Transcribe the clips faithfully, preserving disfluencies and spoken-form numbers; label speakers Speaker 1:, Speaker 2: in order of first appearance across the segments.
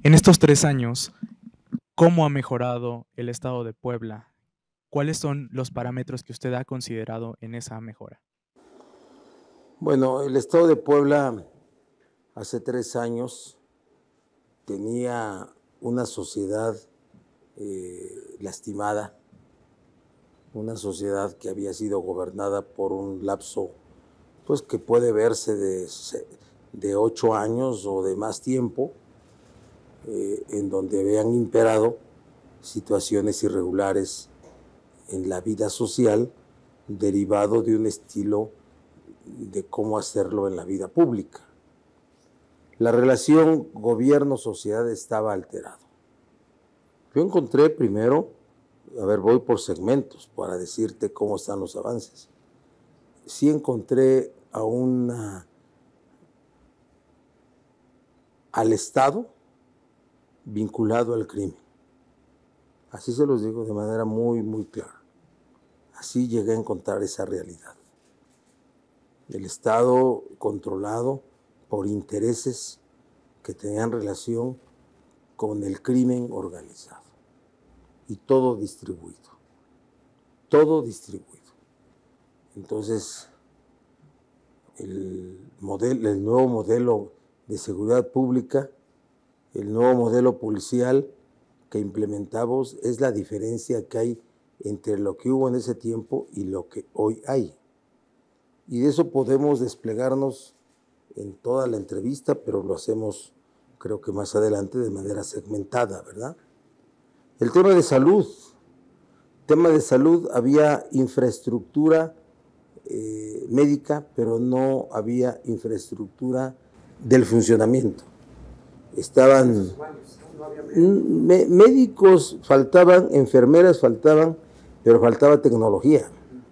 Speaker 1: En estos tres años, ¿cómo ha mejorado el estado de Puebla? ¿Cuáles son los parámetros que usted ha considerado en esa mejora?
Speaker 2: Bueno, el estado de Puebla hace tres años tenía una sociedad eh, lastimada, una sociedad que había sido gobernada por un lapso, pues que puede verse de, de ocho años o de más tiempo, eh, en donde habían imperado situaciones irregulares en la vida social, derivado de un estilo de cómo hacerlo en la vida pública. La relación gobierno-sociedad estaba alterada. Yo encontré primero, a ver, voy por segmentos para decirte cómo están los avances. Sí encontré a una, al Estado vinculado al crimen. Así se los digo de manera muy, muy clara. Así llegué a encontrar esa realidad. El Estado controlado por intereses que tenían relación con el crimen organizado y todo distribuido, todo distribuido. Entonces, el, modelo, el nuevo modelo de seguridad pública, el nuevo modelo policial que implementamos es la diferencia que hay entre lo que hubo en ese tiempo y lo que hoy hay. Y de eso podemos desplegarnos en toda la entrevista, pero lo hacemos, creo que más adelante, de manera segmentada, ¿verdad? El tema de salud. Tema de salud, había infraestructura eh, médica, pero no había infraestructura del funcionamiento. Estaban médicos, faltaban, enfermeras faltaban, pero faltaba tecnología.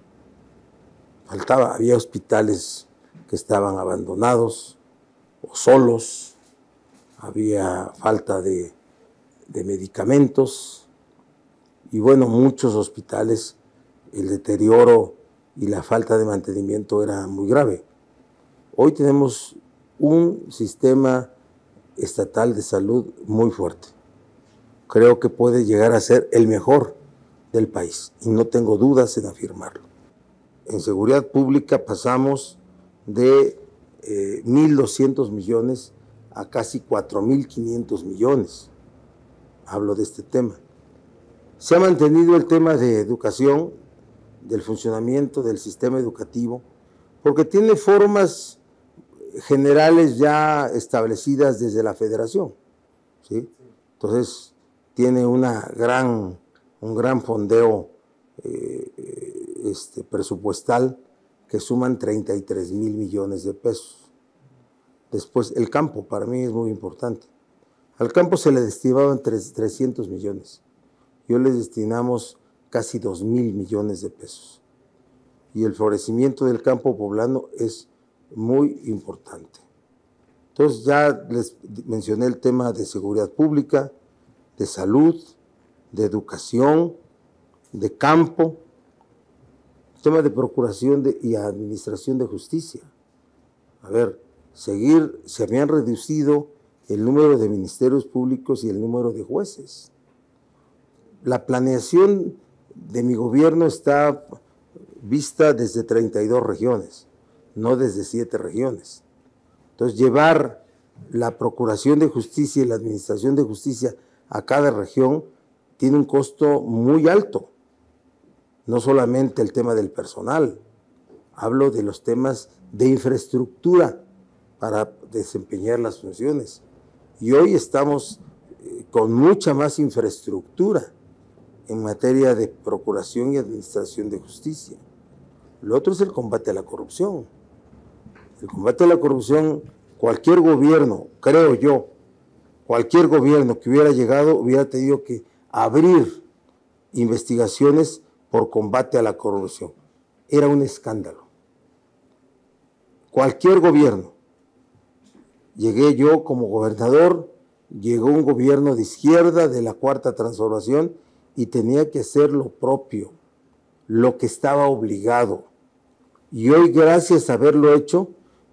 Speaker 2: Faltaba, había hospitales que estaban abandonados o solos, había falta de, de medicamentos y bueno, muchos hospitales el deterioro y la falta de mantenimiento era muy grave. Hoy tenemos un sistema estatal de salud muy fuerte. Creo que puede llegar a ser el mejor del país y no tengo dudas en afirmarlo. En seguridad pública pasamos de eh, mil doscientos millones a casi cuatro mil quinientos millones. Hablo de este tema. Se ha mantenido el tema de educación, del funcionamiento del sistema educativo, porque tiene formas generales ya establecidas desde la federación, ¿sí? Entonces, tiene una gran, un gran fondeo eh, este, presupuestal que suman treinta y tres mil millones de pesos. Después, el campo, para mí es muy importante. Al campo se le destinaban trescientos millones. Yo les destinamos casi dos mil millones de pesos. Y el florecimiento del campo poblano es muy importante. Entonces, ya les mencioné el tema de seguridad pública, de salud, de educación, de campo, tema de procuración de, y administración de justicia. A ver, seguir, se habían reducido el número de ministerios públicos y el número de jueces. La planeación de mi gobierno está vista desde treinta y dos regiones, no desde siete regiones. Entonces, llevar la procuración de justicia y la administración de justicia a cada región tiene un costo muy alto. No solamente el tema del personal, hablo de los temas de infraestructura para desempeñar las funciones. Y hoy estamos eh, con mucha más infraestructura en materia de procuración y administración de justicia. Lo otro es el combate a la corrupción. El combate a la corrupción, cualquier gobierno, creo yo, cualquier gobierno que hubiera llegado hubiera tenido que abrir investigaciones por combate a la corrupción. Era un escándalo. Cualquier gobierno. Llegué yo como gobernador, llegó un gobierno de izquierda de la Cuarta Transformación y tenía que hacer lo propio, lo que estaba obligado. Y hoy, gracias a haberlo hecho,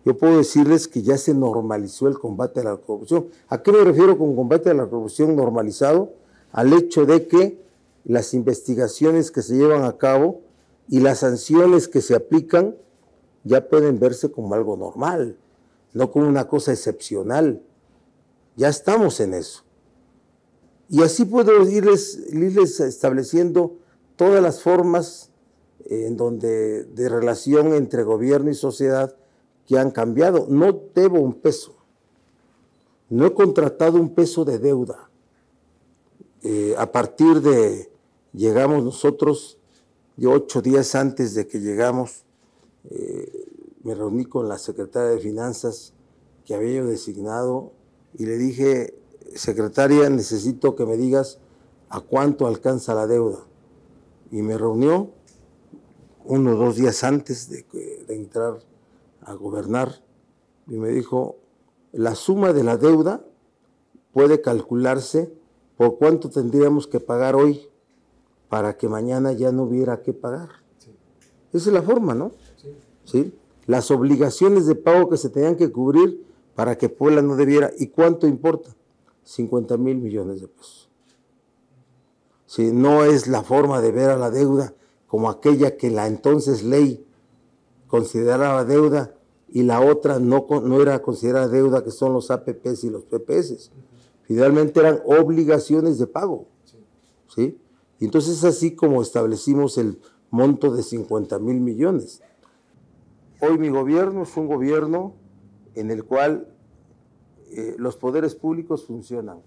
Speaker 2: yo puedo decirles que ya se normalizó el combate a la corrupción. ¿A qué me refiero con combate a la corrupción normalizado? Al hecho de que las investigaciones que se llevan a cabo y las sanciones que se aplican ya pueden verse como algo normal, no como una cosa excepcional. Ya estamos en eso. Y así puedo irles, irles estableciendo todas las formas en donde de relación entre gobierno y sociedad que han cambiado. No debo un peso, no he contratado un peso de deuda. Eh, a partir de, llegamos nosotros, yo ocho días antes de que llegamos, eh, me reuní con la secretaria de Finanzas que había yo designado y le dije, secretaria, necesito que me digas a cuánto alcanza la deuda. Y me reunió uno o dos días antes de, de entrar a gobernar y me dijo, la suma de la deuda puede calcularse por cuánto tendríamos que pagar hoy para que mañana ya no hubiera que pagar. Sí. Esa es la forma, ¿no? Sí. ¿Sí? Las obligaciones de pago que se tenían que cubrir para que Puebla no debiera. ¿Y cuánto importa? cincuenta mil millones de pesos. Sí, no es la forma de ver a la deuda como aquella que la entonces ley consideraba deuda y la otra no, no era considerada deuda, que son los A P Pes y los P P Eses. Finalmente eran obligaciones de pago. Sí. ¿Sí? Y entonces es así como establecimos el monto de cincuenta mil millones. Hoy mi gobierno es un gobierno en el cual eh, los poderes públicos funcionan.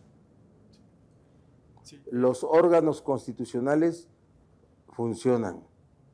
Speaker 2: Sí. Los órganos constitucionales funcionan.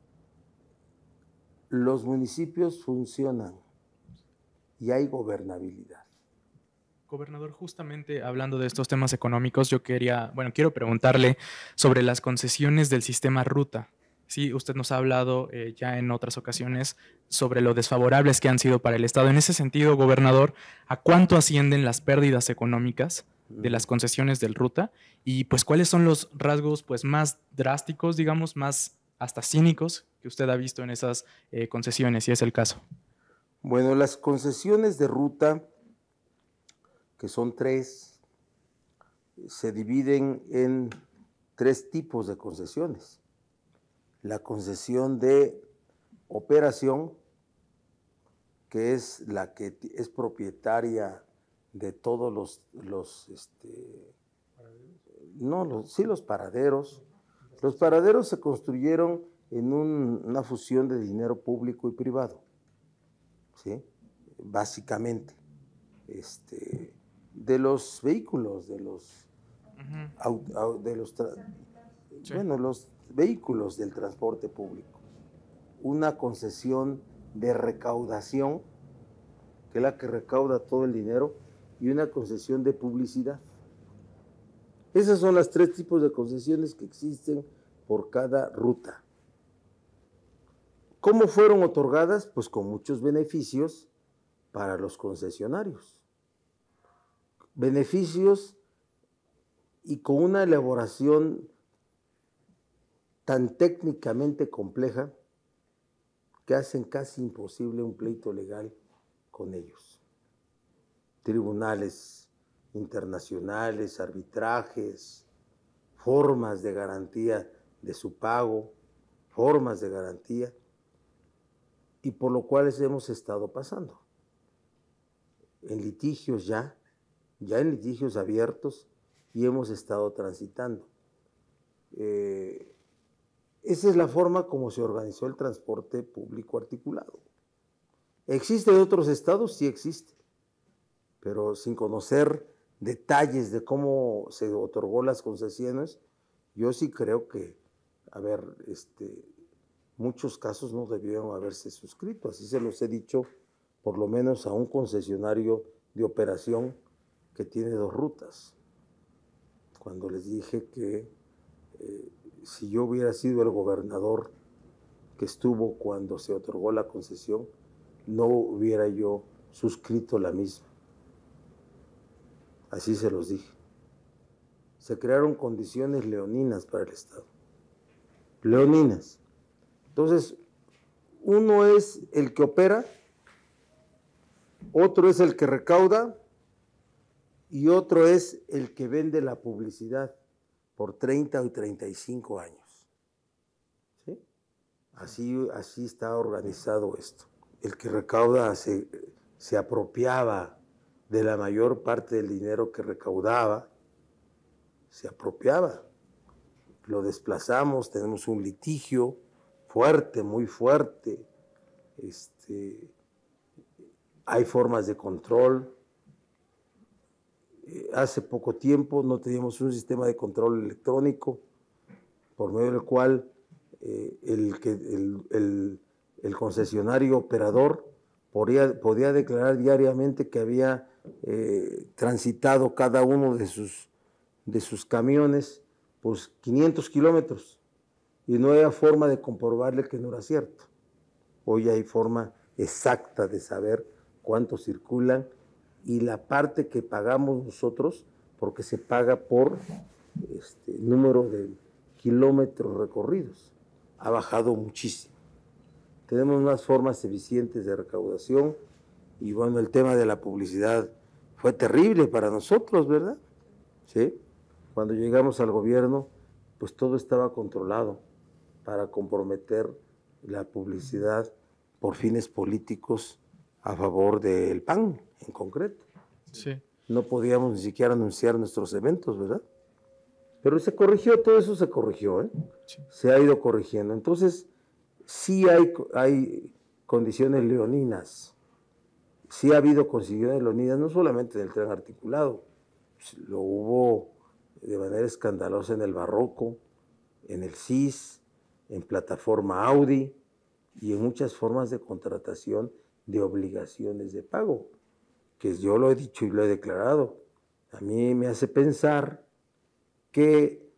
Speaker 2: Los municipios funcionan y hay gobernabilidad.
Speaker 1: Gobernador, justamente hablando de estos temas económicos, yo quería, bueno, quiero preguntarle sobre las concesiones del sistema Ruta. Sí, usted nos ha hablado eh, ya en otras ocasiones sobre lo desfavorables que han sido para el Estado. En ese sentido, gobernador, ¿a cuánto ascienden las pérdidas económicas de las concesiones del Ruta? Y pues, ¿cuáles son los rasgos pues, más drásticos, digamos, más hasta cínicos que usted ha visto en esas eh, concesiones, si es el caso?
Speaker 2: Bueno, las concesiones de Ruta, que son tres, se dividen en tres tipos de concesiones. La concesión de operación, que es la que es propietaria de todos los, los este, no, los, sí los paraderos. Los paraderos se construyeron en un, una fusión de dinero público y privado, ¿sí? Básicamente. Este, de los vehículos, de los, uh-huh. de los, sí. bueno, los vehículos del transporte público. Una concesión de recaudación, que es la que recauda todo el dinero, y una concesión de publicidad. Esos son los tres tipos de concesiones que existen por cada ruta. ¿Cómo fueron otorgadas? Pues con muchos beneficios para los concesionarios. Beneficios y con una elaboración tan técnicamente compleja que hacen casi imposible un pleito legal con ellos. Tribunales internacionales, arbitrajes, formas de garantía de su pago, formas de garantía, y por lo cual hemos estado pasando. En litigios ya, ya en litigios abiertos, y hemos estado transitando. Eh, esa es la forma como se organizó el transporte público articulado. ¿Existe en otros estados? Sí existe, pero sin conocer detalles de cómo se otorgó las concesiones, yo sí creo que, a ver, este, muchos casos no debieron haberse suscrito, así se los he dicho, por lo menos a un concesionario de operación que tiene dos rutas. Cuando les dije que eh, si yo hubiera sido el gobernador que estuvo cuando se otorgó la concesión, no hubiera yo suscrito la misma. Así se los dije. Se crearon condiciones leoninas para el Estado. Leoninas. Entonces, uno es el que opera otro es el que recauda y otro es el que vende la publicidad por treinta o treinta y cinco años. ¿Sí? Así, así está organizado esto. El que recauda se, se apropiaba de la mayor parte del dinero que recaudaba, se apropiaba. Lo desplazamos, tenemos un litigio fuerte, muy fuerte. Este, hay formas de control. Eh, hace poco tiempo no teníamos un sistema de control electrónico por medio del cual eh, el, que, el, el, el concesionario operador podía, podía declarar diariamente que había eh, transitado cada uno de sus, de sus camiones pues quinientos kilómetros y no había forma de comprobarle que no era cierto. Hoy hay forma exacta de saber cuántos circulan y la parte que pagamos nosotros, porque se paga por este, número de kilómetros recorridos, ha bajado muchísimo. Tenemos unas formas eficientes de recaudación y bueno, el tema de la publicidad fue terrible para nosotros, ¿verdad? ¿Sí? Cuando llegamos al gobierno, pues todo estaba controlado para comprometer la publicidad por fines políticos a favor del P A N en concreto.
Speaker 1: Sí.
Speaker 2: No podíamos ni siquiera anunciar nuestros eventos, ¿verdad? Pero se corrigió, todo eso se corrigió, ¿eh? Sí. Se ha ido corrigiendo. Entonces, sí hay, hay condiciones leoninas, sí ha habido condiciones leoninas, no solamente en el tren articulado, lo hubo de manera escandalosa en el Barroco, en el C I S, en plataforma Audi y en muchas formas de contratación de obligaciones de pago, que yo lo he dicho y lo he declarado. A mí me hace pensar que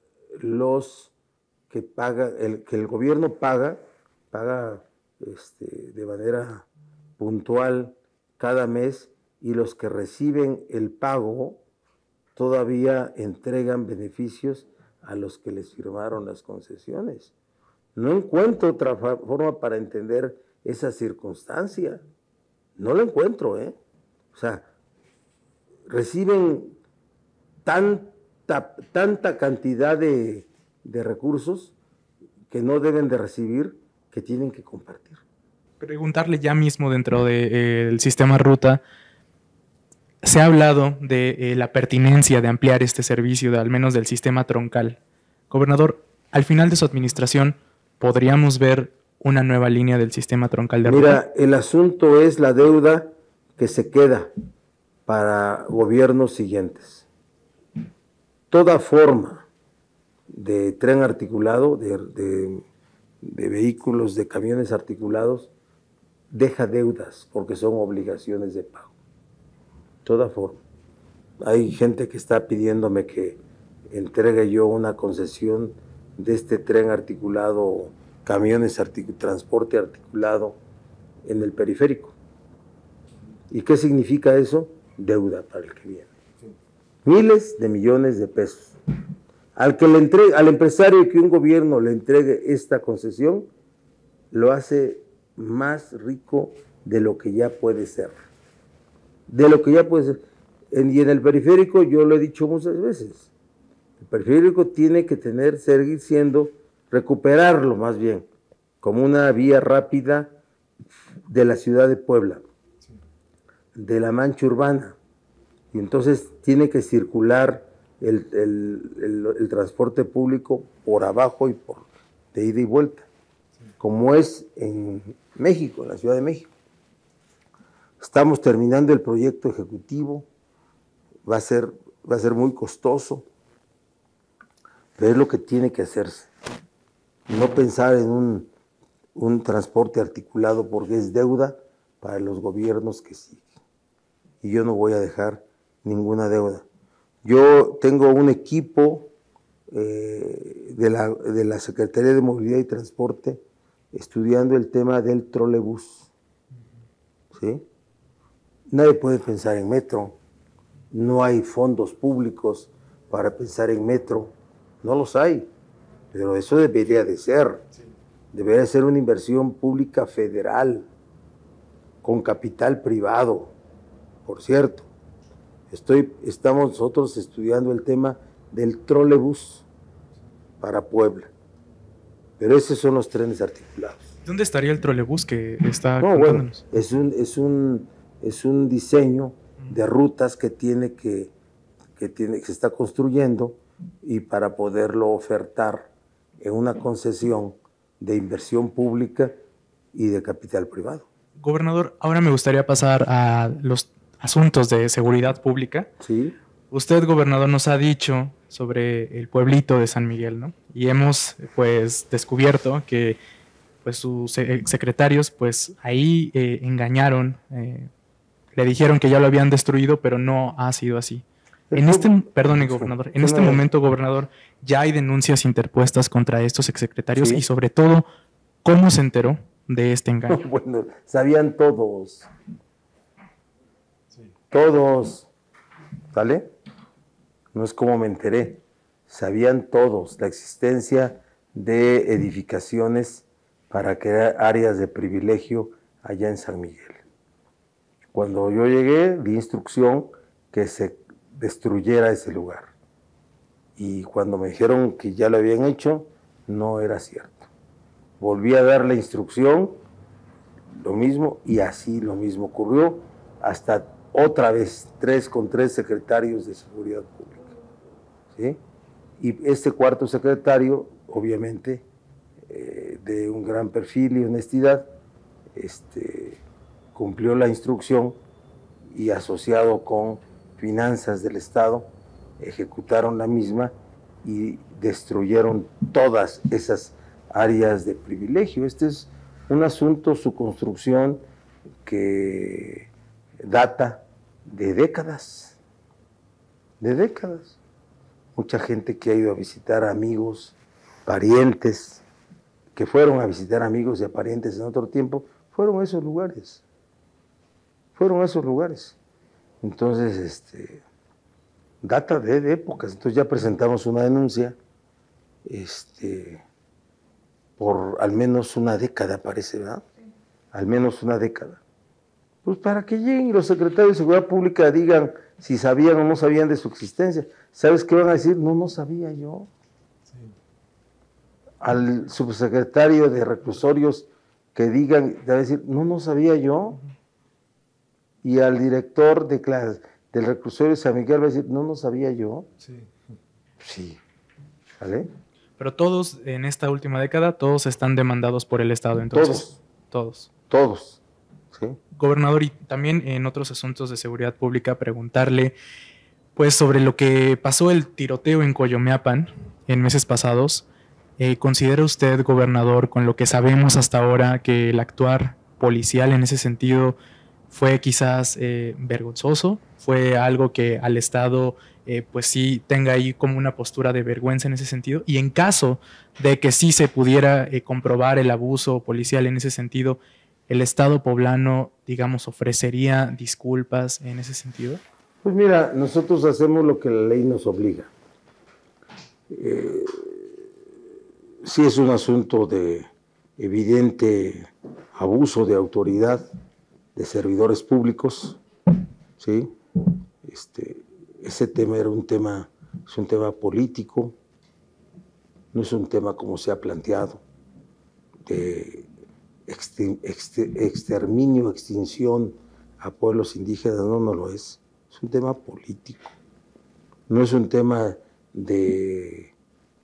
Speaker 2: los que paga, el, que el gobierno paga, paga este, de manera puntual cada mes y los que reciben el pago todavía entregan beneficios a los que les firmaron las concesiones. No encuentro otra forma para entender esa circunstancia. No la encuentro, ¿eh? O sea, reciben tanta, tanta cantidad de, de recursos que no deben de recibir, que tienen que compartir.
Speaker 1: Preguntarle ya mismo dentro del sistema Ruta, se ha hablado de eh, la pertinencia de ampliar este servicio, de, al menos del sistema troncal. Gobernador, al final de su administración, ¿podríamos ver una nueva línea del sistema troncal de Ruta?
Speaker 2: Mira, el asunto es la deuda que se queda para gobiernos siguientes. Toda forma de tren articulado, de, de, de vehículos, de camiones articulados, deja deudas porque son obligaciones de pago. Toda forma. Hay gente que está pidiéndome que entregue yo una concesión de este tren articulado, camiones, artic- transporte articulado en el periférico. ¿Y qué significa eso? Deuda para el que viene. Miles de millones de pesos. Al, que le entregue, al empresario que un gobierno le entregue esta concesión, lo hace más rico de lo que ya puede ser. De lo que ya puede ser. En, y en el periférico, yo lo he dicho muchas veces, el periférico tiene que tener, seguir siendo, recuperarlo más bien, como una vía rápida de la ciudad de Puebla, de la mancha urbana, y entonces tiene que circular el, el, el, el transporte público por abajo y por de ida y vuelta, como es en México, en la Ciudad de México. Estamos terminando el proyecto ejecutivo, va a ser, va a ser muy costoso, pero es lo que tiene que hacerse. No pensar en un, un transporte articulado porque es deuda para los gobiernos que siguen. Y yo no voy a dejar ninguna deuda. Yo tengo un equipo eh, de, la, de la Secretaría de Movilidad y Transporte estudiando el tema del trolebús. ¿Sí? Nadie puede pensar en metro, no hay fondos públicos para pensar en metro, no los hay, pero eso debería de ser, debería ser una inversión pública federal, con capital privado, por cierto. Estoy, estamos nosotros estudiando el tema del trolebús para Puebla, pero esos son los trenes articulados.
Speaker 1: ¿Dónde estaría el trolebús que está
Speaker 2: no,
Speaker 1: contándonos?
Speaker 2: Bueno, es un, es un, es un diseño de rutas que tiene que, que tiene, que se está construyendo, y para poderlo ofertar en una concesión de inversión pública y de capital privado.
Speaker 1: Gobernador, ahora me gustaría pasar a los asuntos de seguridad pública.
Speaker 2: Sí.
Speaker 1: Usted, gobernador, nos ha dicho sobre el pueblito de San Miguel, ¿no? Y hemos, pues, descubierto que, pues, sus secretarios, pues, ahí eh, engañaron, eh, le dijeron que ya lo habían destruido, pero no ha sido así. En este, perdón, gobernador, en este momento, gobernador, ya hay denuncias interpuestas contra estos exsecretarios, ¿sí? Y sobre todo, ¿cómo se enteró de este engaño?
Speaker 2: Bueno, sabían todos. Sí. Todos. ¿Vale? No es como me enteré. Sabían todos la existencia de edificaciones para crear áreas de privilegio allá en San Miguel. Cuando yo llegué, di instrucción que se destruyera ese lugar. Y cuando me dijeron que ya lo habían hecho, no era cierto. Volví a dar la instrucción, lo mismo, y así lo mismo ocurrió, hasta otra vez, tres con tres secretarios de seguridad pública. ¿Sí? Y este cuarto secretario, obviamente, eh, de un gran perfil y honestidad, este, cumplió la instrucción y, asociado con finanzas del Estado, ejecutaron la misma y destruyeron todas esas áreas de privilegio. Este es un asunto, su construcción, que data de décadas, de décadas. Mucha gente que ha ido a visitar amigos, parientes, que fueron a visitar amigos y a parientes en otro tiempo, fueron a esos lugares, fueron a esos lugares. Entonces, este, data de, de épocas. Entonces ya presentamos una denuncia, este, por al menos una década, parece, ¿verdad? Al menos una década. Pues para que lleguen los secretarios de Seguridad Pública digan si sabían o no sabían de su existencia. ¿Sabes qué van a decir? No, no sabía yo. Sí. Al subsecretario de Reclusorios que digan, va a decir, no, no sabía yo. Uh-huh. Y al director de clase del reclusorio de San Miguel va a decir, no, no sabía yo. Sí. Sí. ¿Vale?
Speaker 1: Pero todos, en esta última década, todos están demandados por el Estado, entonces.
Speaker 2: Todos.
Speaker 1: Todos.
Speaker 2: Todos. Sí.
Speaker 1: Gobernador, y también en otros asuntos de seguridad pública, preguntarle, pues, sobre lo que pasó el tiroteo en Coyomeapan en meses pasados. Eh, ¿Considera usted, gobernador, con lo que sabemos hasta ahora, que el actuar policial en ese sentido fue quizás eh, vergonzoso? ¿Fue algo que al Estado eh, pues sí tenga ahí como una postura de vergüenza en ese sentido? Y en caso de que sí se pudiera eh, comprobar el abuso policial en ese sentido, ¿el Estado poblano, digamos, ofrecería disculpas en ese sentido?
Speaker 2: Pues mira, nosotros hacemos lo que la ley nos obliga. Eh, sí es un asunto de evidente abuso de autoridad de servidores públicos, ¿sí? Este, ese tema era un tema, es un tema político, no es un tema como se ha planteado, de exter, exter, exterminio, extinción a pueblos indígenas, no, no lo es, es un tema político, no es un tema de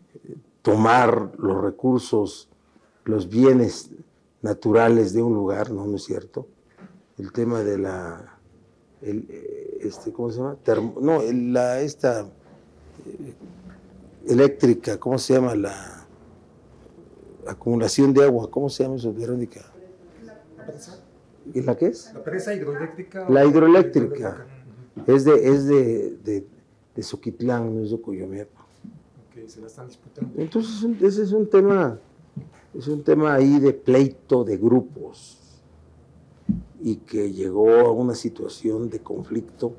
Speaker 2: tomar los recursos, los bienes naturales de un lugar, no, no es cierto. El tema de la, el, este, ¿cómo se llama? Termo, no, el, la, esta eh, eléctrica, ¿cómo se llama? La acumulación de agua, ¿cómo se llama eso, Verónica?
Speaker 3: La presa.
Speaker 2: ¿Y la qué es?
Speaker 3: La presa hidroeléctrica.
Speaker 2: La hidroeléctrica. hidroeléctrica. Es de, es de, de, de Soquitlán, no es de Coyomeapan.
Speaker 3: Ok, se la están disputando.
Speaker 2: Entonces, ese es un tema, es un tema ahí de pleito de grupos, y que llegó a una situación de conflicto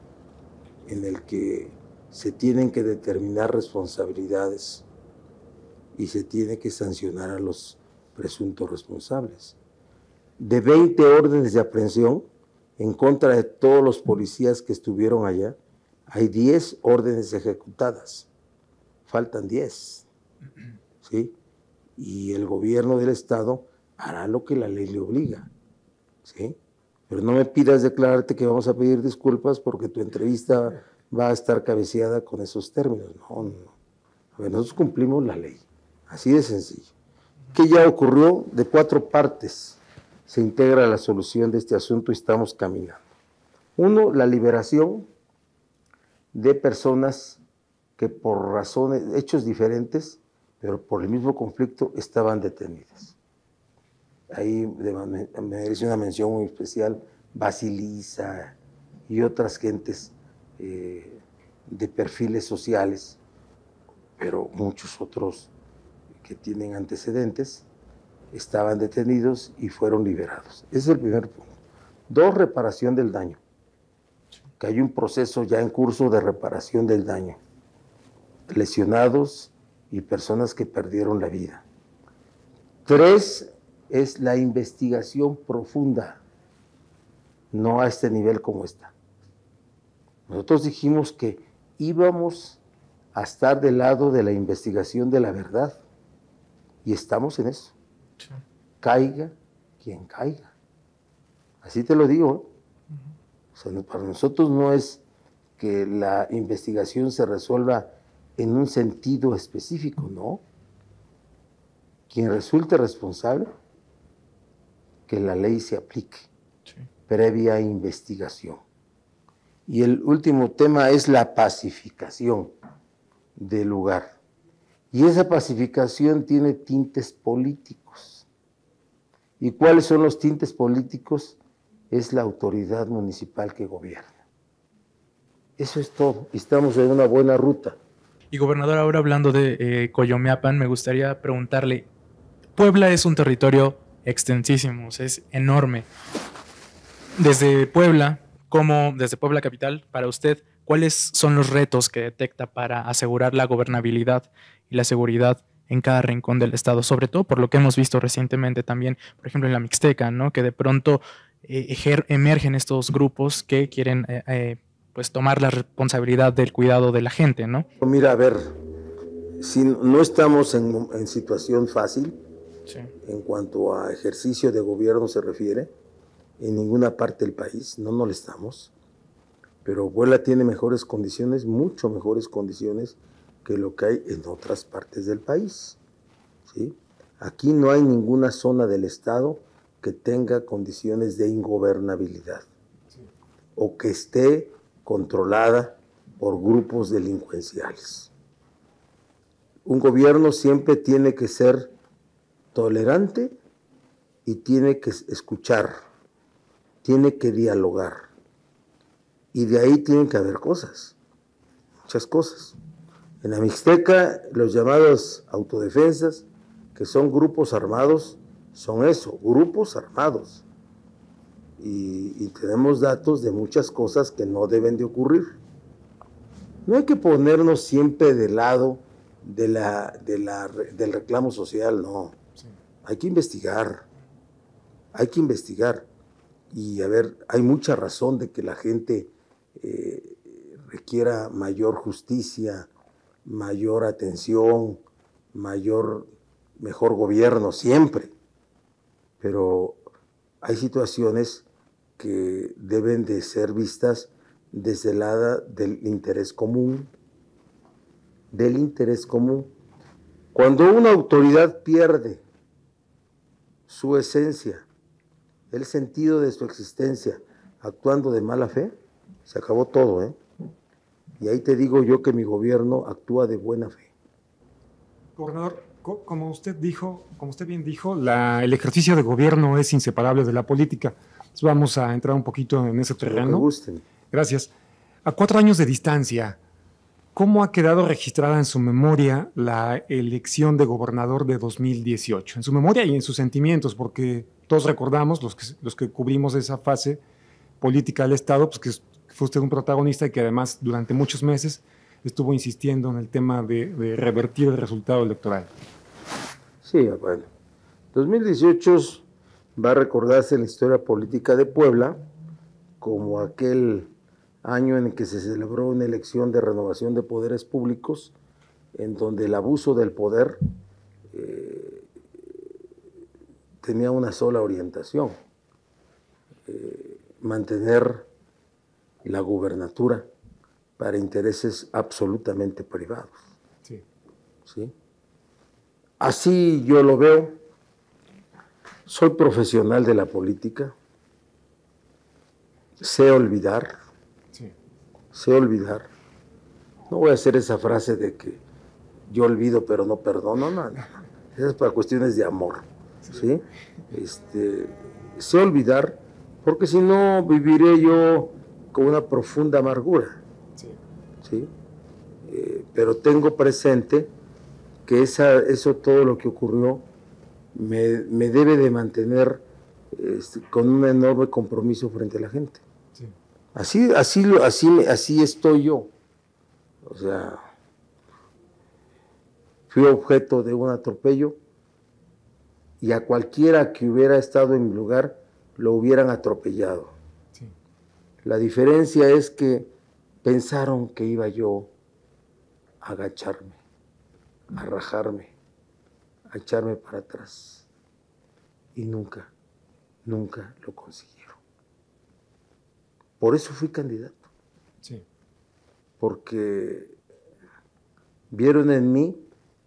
Speaker 2: en el que se tienen que determinar responsabilidades y se tiene que sancionar a los presuntos responsables. de veinte órdenes de aprehensión en contra de todos los policías que estuvieron allá, hay diez órdenes ejecutadas. Faltan diez. ¿Sí? Y el gobierno del Estado hará lo que la ley le obliga. ¿Sí? Pero no me pidas declararte que vamos a pedir disculpas porque tu entrevista va a estar cabeceada con esos términos. No, no. A ver, nosotros cumplimos la ley. Así de sencillo. ¿Qué ya ocurrió? De cuatro partes se integra la solución de este asunto y estamos caminando. Uno, la liberación de personas que por razones, hechos diferentes, pero por el mismo conflicto, estaban detenidas. Ahí merece una mención muy especial, Basilisa y otras gentes eh, de perfiles sociales, pero muchos otros que tienen antecedentes, estaban detenidos y fueron liberados. Ese es el primer punto. Dos, reparación del daño, que hay un proceso ya en curso de reparación del daño. Lesionados y personas que perdieron la vida. Tres, es la investigación profunda, no a este nivel como está. Nosotros dijimos que íbamos a estar del lado de la investigación de la verdad y estamos en eso. Sí. Caiga quien caiga. Así te lo digo. ¿eh? Uh-huh. O sea, para nosotros no es que la investigación se resuelva en un sentido específico, no. Quien resulte responsable, que la ley se aplique, sí. Previa investigación. Y el último tema es la pacificación del lugar. Y esa pacificación tiene tintes políticos. ¿Y cuáles son los tintes políticos? Es la autoridad municipal que gobierna. Eso es todo. Estamos en una buena ruta.
Speaker 1: Y gobernador, ahora hablando de eh, Coyomeapan, me gustaría preguntarle, Puebla es un territorio extensísimo, es enorme. Desde Puebla, como desde Puebla capital, para usted, ¿cuáles son los retos que detecta para asegurar la gobernabilidad y la seguridad en cada rincón del estado? Sobre todo por lo que hemos visto recientemente también, por ejemplo, en la Mixteca, ¿no? Que de pronto eh, emergen estos grupos que quieren eh, eh, pues tomar la responsabilidad del cuidado de la gente, ¿no?
Speaker 2: Mira, a ver, si no estamos en, en situación fácil, sí. En cuanto a ejercicio de gobierno se refiere, en ninguna parte del país, no, no lo estamos, pero Puebla tiene mejores condiciones, mucho mejores condiciones que lo que hay en otras partes del país, ¿sí? Aquí no hay ninguna zona del estado que tenga condiciones de ingobernabilidad, sí. O que esté controlada por grupos delincuenciales. Un gobierno siempre tiene que ser tolerante y tiene que escuchar, tiene que dialogar. Y de ahí tienen que haber cosas, muchas cosas. En la Mixteca, los llamados autodefensas, que son grupos armados, son eso, grupos armados. Y, y tenemos datos de muchas cosas que no deben de ocurrir. No hay que ponernos siempre del lado de la, de la, del reclamo social, no. Sí. Hay que investigar, hay que investigar. Y a ver, hay mucha razón de que la gente eh, requiera mayor justicia, mayor atención, mayor, mejor gobierno, siempre. Pero hay situaciones que deben de ser vistas desde el lado del interés común, del interés común. Cuando una autoridad pierde su esencia, el sentido de su existencia, actuando de mala fe, se acabó todo, ¿eh? Y ahí te digo yo que mi gobierno actúa de buena fe.
Speaker 3: Gobernador, como usted dijo, como usted bien dijo, la, el ejercicio de gobierno es inseparable de la política. Entonces vamos a entrar un poquito en ese terreno.
Speaker 2: Lo que gusten.
Speaker 3: Gracias. A cuatro años de distancia, ¿cómo ha quedado registrada en su memoria la elección de gobernador de dos mil dieciocho? En su memoria y en sus sentimientos, porque todos recordamos, los que, los que cubrimos esa fase política del Estado, pues que fue usted un protagonista y que además durante muchos meses estuvo insistiendo en el tema de, de revertir el resultado electoral.
Speaker 2: Sí, bueno. dos mil dieciocho va a recordarse en la historia política de Puebla como aquel año en el que se celebró una elección de renovación de poderes públicos, en donde el abuso del poder eh, tenía una sola orientación, eh, mantener la gubernatura para intereses absolutamente privados.
Speaker 3: Sí.
Speaker 2: ¿Sí? Así yo lo veo. Soy profesional de la política, sé olvidar,
Speaker 3: Sí.
Speaker 2: sé olvidar. No voy a hacer esa frase de que yo olvido pero no perdono, no, no, no. Eso es para cuestiones de amor, ¿sí? Este, sé olvidar, porque si no viviré yo con una profunda amargura,
Speaker 3: Sí.
Speaker 2: ¿sí? Eh, pero tengo presente que esa, eso todo lo que ocurrió me, me debe de mantener este, con un enorme compromiso frente a la gente.
Speaker 3: Sí.
Speaker 2: Así, así, lo- así, así estoy yo. O sea, fui objeto de un atropello y a cualquiera que hubiera estado en mi lugar lo hubieran atropellado.
Speaker 3: Sí.
Speaker 2: La diferencia es que pensaron que iba yo a agacharme, a rajarme, a echarme para atrás. Y nunca, nunca lo consiguieron. Por eso fui candidato,
Speaker 3: Sí.
Speaker 2: porque vieron en mí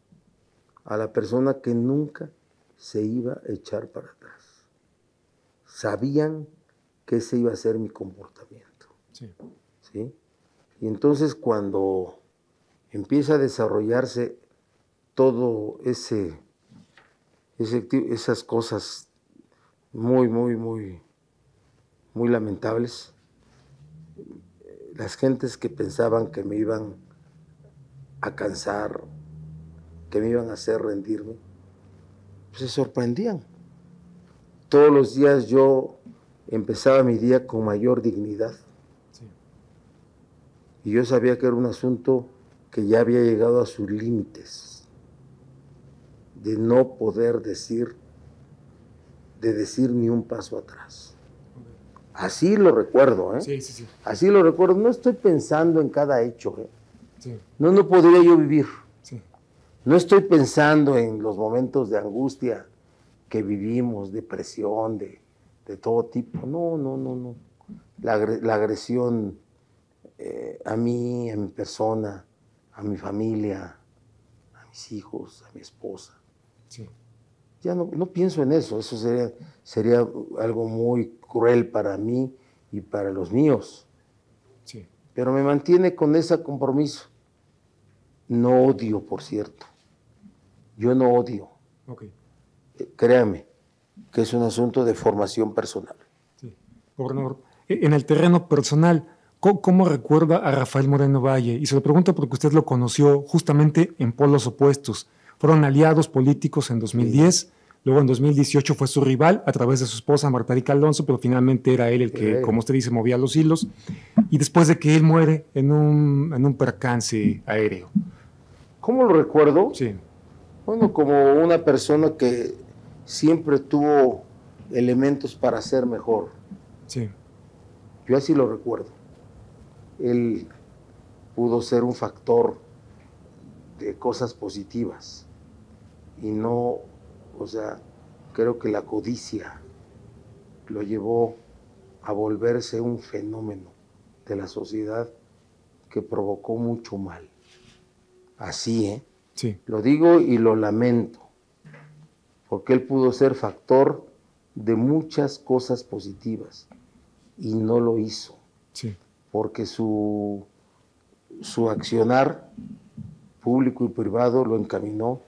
Speaker 2: a la persona que nunca se iba a echar para atrás. Sabían que ese iba a ser mi comportamiento.
Speaker 3: Sí.
Speaker 2: ¿Sí? Y entonces cuando empieza a desarrollarse todo ese, ese esas cosas muy, muy, muy, muy lamentables, las gentes que pensaban que me iban a cansar, que me iban a hacer rendirme, pues se sorprendían. Todos los días yo empezaba mi día con mayor dignidad.
Speaker 3: Sí.
Speaker 2: Y yo sabía que era un asunto que ya había llegado a sus límites, de no poder decir, de decir ni un paso atrás. Así lo recuerdo, ¿eh?
Speaker 3: Sí, sí, sí.
Speaker 2: Así lo recuerdo. No estoy pensando en cada hecho, ¿eh?
Speaker 3: Sí.
Speaker 2: No, no podría yo vivir.
Speaker 3: Sí.
Speaker 2: No estoy pensando en los momentos de angustia que vivimos, depresión, de, de todo tipo. No, no, no, no. La, la agresión eh, a mí, a mi persona, a mi familia, a mis hijos, a mi esposa.
Speaker 3: Sí.
Speaker 2: Ya no, no pienso en eso. Eso sería, sería algo muy cruel para mí y para los míos.
Speaker 3: Sí.
Speaker 2: Pero me mantiene con ese compromiso. No odio, por cierto. Yo no odio.
Speaker 3: Ok.
Speaker 2: Eh, créame que es un asunto de formación personal.
Speaker 3: Sí. Gobernador, en el terreno personal, ¿cómo, cómo recuerda a Rafael Moreno Valle? Y se lo pregunto porque usted lo conoció justamente en polos opuestos. Fueron aliados políticos en dos mil diez, sí. Luego en dos mil dieciocho fue su rival a través de su esposa Marta Erika Alonso, pero finalmente era él el que, él. como usted dice, movía los hilos. Y después de que él muere en un, en un percance aéreo.
Speaker 2: ¿Cómo lo recuerdo?
Speaker 3: Sí.
Speaker 2: Bueno, como una persona que siempre tuvo elementos para ser mejor.
Speaker 3: Sí.
Speaker 2: Yo así lo recuerdo. Él pudo ser un factor de cosas positivas y no, o sea, creo que la codicia lo llevó a volverse un fenómeno de la sociedad que provocó mucho mal. Así, ¿eh?
Speaker 3: Sí.
Speaker 2: Lo digo y lo lamento, porque él pudo ser factor de muchas cosas positivas y no lo hizo.
Speaker 3: Sí.
Speaker 2: Porque su, su accionar público y privado lo encaminó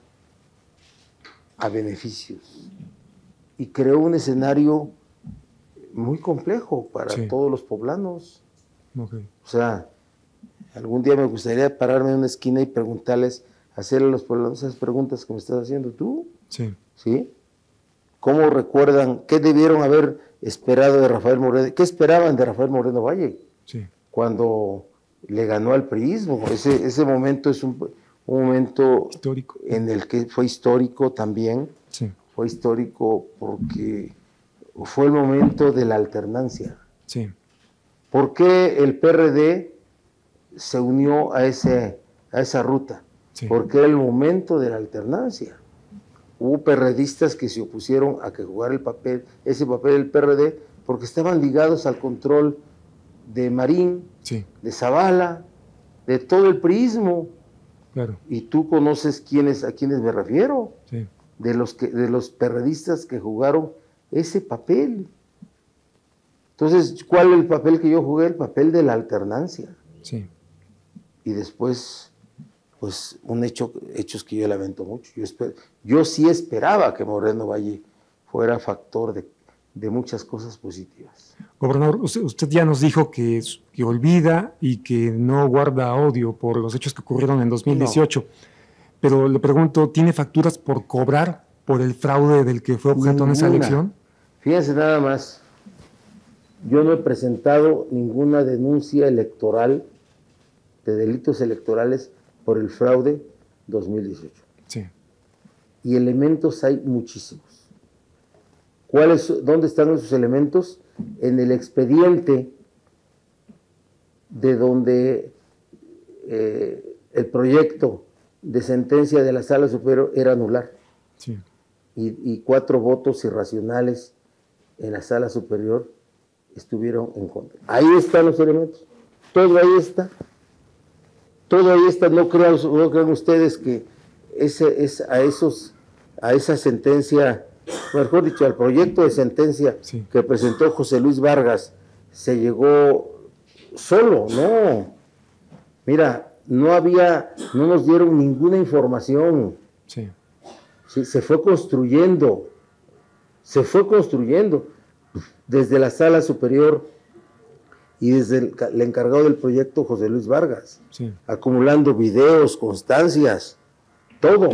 Speaker 2: a beneficios y creó un escenario muy complejo para sí. todos los poblanos.
Speaker 3: Okay.
Speaker 2: O sea, algún día me gustaría pararme en una esquina y preguntarles, hacerle a los poblanos esas preguntas que me estás haciendo tú.
Speaker 3: Sí.
Speaker 2: ¿Sí? ¿Cómo recuerdan? ¿Qué debieron haber esperado de Rafael Moreno? ¿Qué esperaban de Rafael Moreno Valle?
Speaker 3: Sí.
Speaker 2: Cuando le ganó al priismo. Ese, ese momento es un, un momento
Speaker 3: histórico.
Speaker 2: En el que fue histórico también.
Speaker 3: Sí.
Speaker 2: Fue histórico porque fue el momento de la alternancia.
Speaker 3: Sí.
Speaker 2: ¿Por qué el P R D se unió a, ese, a esa ruta? Sí. Porque era el momento de la alternancia. Hubo perredistas que se opusieron a que jugara el papel, ese papel del P R D, porque estaban ligados al control de Marín, sí, de Zavala, de todo el priismo.
Speaker 3: Claro.
Speaker 2: Y tú conoces quiénes, a quiénes me refiero,
Speaker 3: sí,
Speaker 2: de los que, de los perredistas que jugaron ese papel. Entonces, ¿cuál es el papel que yo jugué? El papel de la alternancia.
Speaker 3: Sí.
Speaker 2: Y después, pues, un hecho, hechos que yo lamento mucho. Yo, esper, yo sí esperaba que Moreno Valle fuera factor de, de muchas cosas positivas.
Speaker 3: Gobernador, usted, usted ya nos dijo que, que olvida y que no guarda odio por los hechos que ocurrieron en dos mil dieciocho. No. Pero le pregunto, ¿tiene facturas por cobrar por el fraude del que fue objeto Ninguna. en esa elección?
Speaker 2: Fíjense nada más. Yo no he presentado ninguna denuncia electoral de delitos electorales por el fraude dos mil dieciocho.
Speaker 3: Sí.
Speaker 2: Y elementos hay muchísimos. ¿Cuáles, ¿Dónde están esos elementos? En el expediente de donde eh, el proyecto de sentencia de la Sala Superior era anular.
Speaker 3: Sí.
Speaker 2: Y, y cuatro votos irracionales en la Sala Superior estuvieron en contra. Ahí están los elementos. Todo ahí está. Todo ahí está. No crean, no crean ustedes que ese, es a, esos, a esa sentencia, mejor dicho, al proyecto de sentencia sí. que presentó José Luis Vargas, se llegó solo. No. Mira, no había, no nos dieron ninguna información.
Speaker 3: Sí.
Speaker 2: Sí, se fue construyendo. Se fue construyendo. Desde la Sala Superior y desde el, el encargado del proyecto, José Luis Vargas,
Speaker 3: sí.
Speaker 2: acumulando videos, constancias, todo,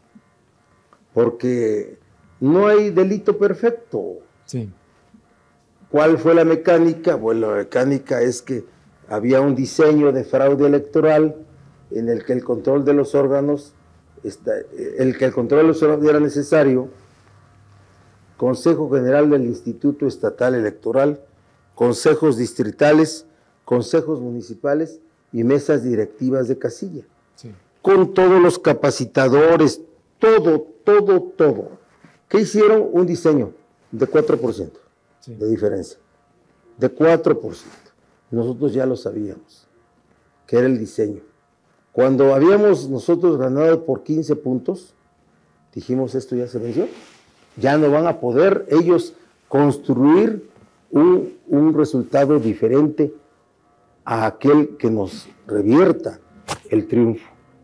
Speaker 2: porque no hay delito perfecto.
Speaker 3: Sí.
Speaker 2: ¿Cuál fue la mecánica? Bueno, la mecánica es que había un diseño de fraude electoral en el que el control de los órganos, está, el que el control de los órganos era necesario. Consejo General del Instituto Estatal Electoral, consejos distritales, consejos municipales y mesas directivas de casilla.
Speaker 3: Sí.
Speaker 2: Con todos los capacitadores, todo, todo, todo. ¿Qué hicieron? Un diseño de cuatro por ciento sí. de diferencia. De cuatro por ciento. Nosotros ya lo sabíamos, que era el diseño. Cuando habíamos nosotros ganado por quince puntos, dijimos, esto ya se venció. Ya no van a poder ellos construir un, un resultado diferente a aquel que nos revierta el triunfo.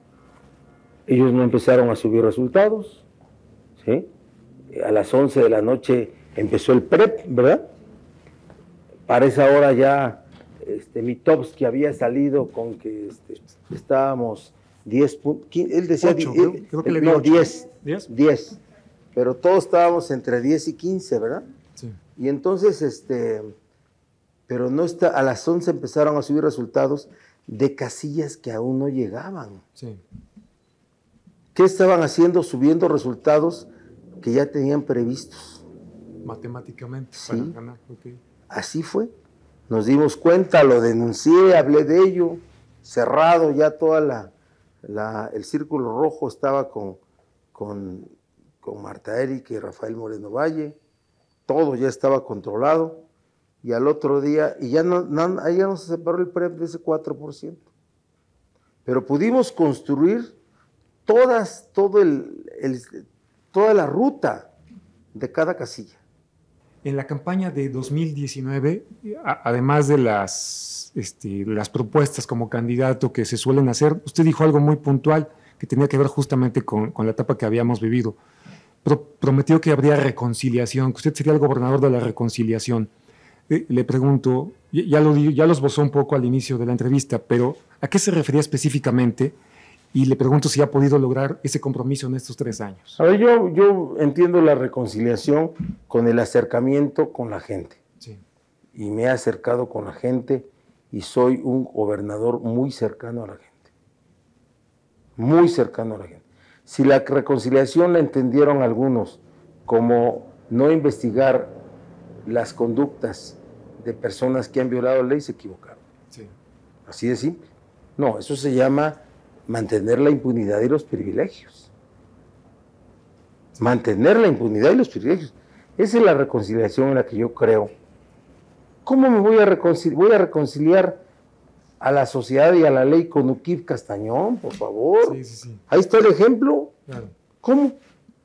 Speaker 2: Ellos no empezaron a subir resultados, ¿sí? A las once de la noche empezó el P R E P, ¿verdad? Para esa hora ya este, Mitofsky había salido con que este, estábamos diez puntos, él decía
Speaker 3: ocho,
Speaker 2: diez,
Speaker 3: creo, creo que
Speaker 2: él,
Speaker 3: le dio
Speaker 2: no, diez,
Speaker 3: ¿diez?
Speaker 2: diez. Pero todos estábamos entre diez y quince, ¿verdad?
Speaker 3: Sí.
Speaker 2: Y entonces, este, pero no está, a las once empezaron a subir resultados de casillas que aún no llegaban.
Speaker 3: Sí.
Speaker 2: ¿Qué estaban haciendo? Subiendo resultados que ya tenían previstos.
Speaker 3: Matemáticamente,
Speaker 2: sí.
Speaker 3: Para ganar. Okay.
Speaker 2: Así fue. Nos dimos cuenta, lo denuncié, hablé de ello, cerrado ya toda la, la el círculo rojo estaba con, con con Marta Erika y Rafael Moreno Valle, todo ya estaba controlado, y al otro día, y ya no, no, ahí ya no se separó el P R E P de ese cuatro por ciento. Pero pudimos construir todas, todo el, el, toda la ruta de cada casilla.
Speaker 3: En la campaña de dos mil diecinueve, a, además de las, este, las propuestas como candidato que se suelen hacer, usted dijo algo muy puntual que tenía que ver justamente con, con la etapa que habíamos vivido. Pro, prometió que habría reconciliación, que usted sería el gobernador de la reconciliación. Eh, le pregunto, ya lo, ya lo esbozó un poco al inicio de la entrevista, pero ¿a qué se refería específicamente? Y le pregunto si ha podido lograr ese compromiso en estos tres años.
Speaker 2: A ver, yo, yo entiendo la reconciliación con el acercamiento con la gente.
Speaker 3: Sí.
Speaker 2: Y me he acercado con la gente y soy un gobernador muy cercano a la gente. Muy cercano a la gente. Si la reconciliación la entendieron algunos como no investigar las conductas de personas que han violado la ley se equivocaron.
Speaker 3: Sí.
Speaker 2: Así de simple. No, eso se llama mantener la impunidad y los privilegios. Sí. Mantener la impunidad y los privilegios. Esa es la reconciliación en la que yo creo. ¿Cómo me voy a reconciliar? Voy a reconciliar a la sociedad y a la ley con Uquib Castañón, por favor.
Speaker 3: Sí, sí, sí.
Speaker 2: Ahí está el ejemplo.
Speaker 3: Claro.
Speaker 2: ¿Cómo?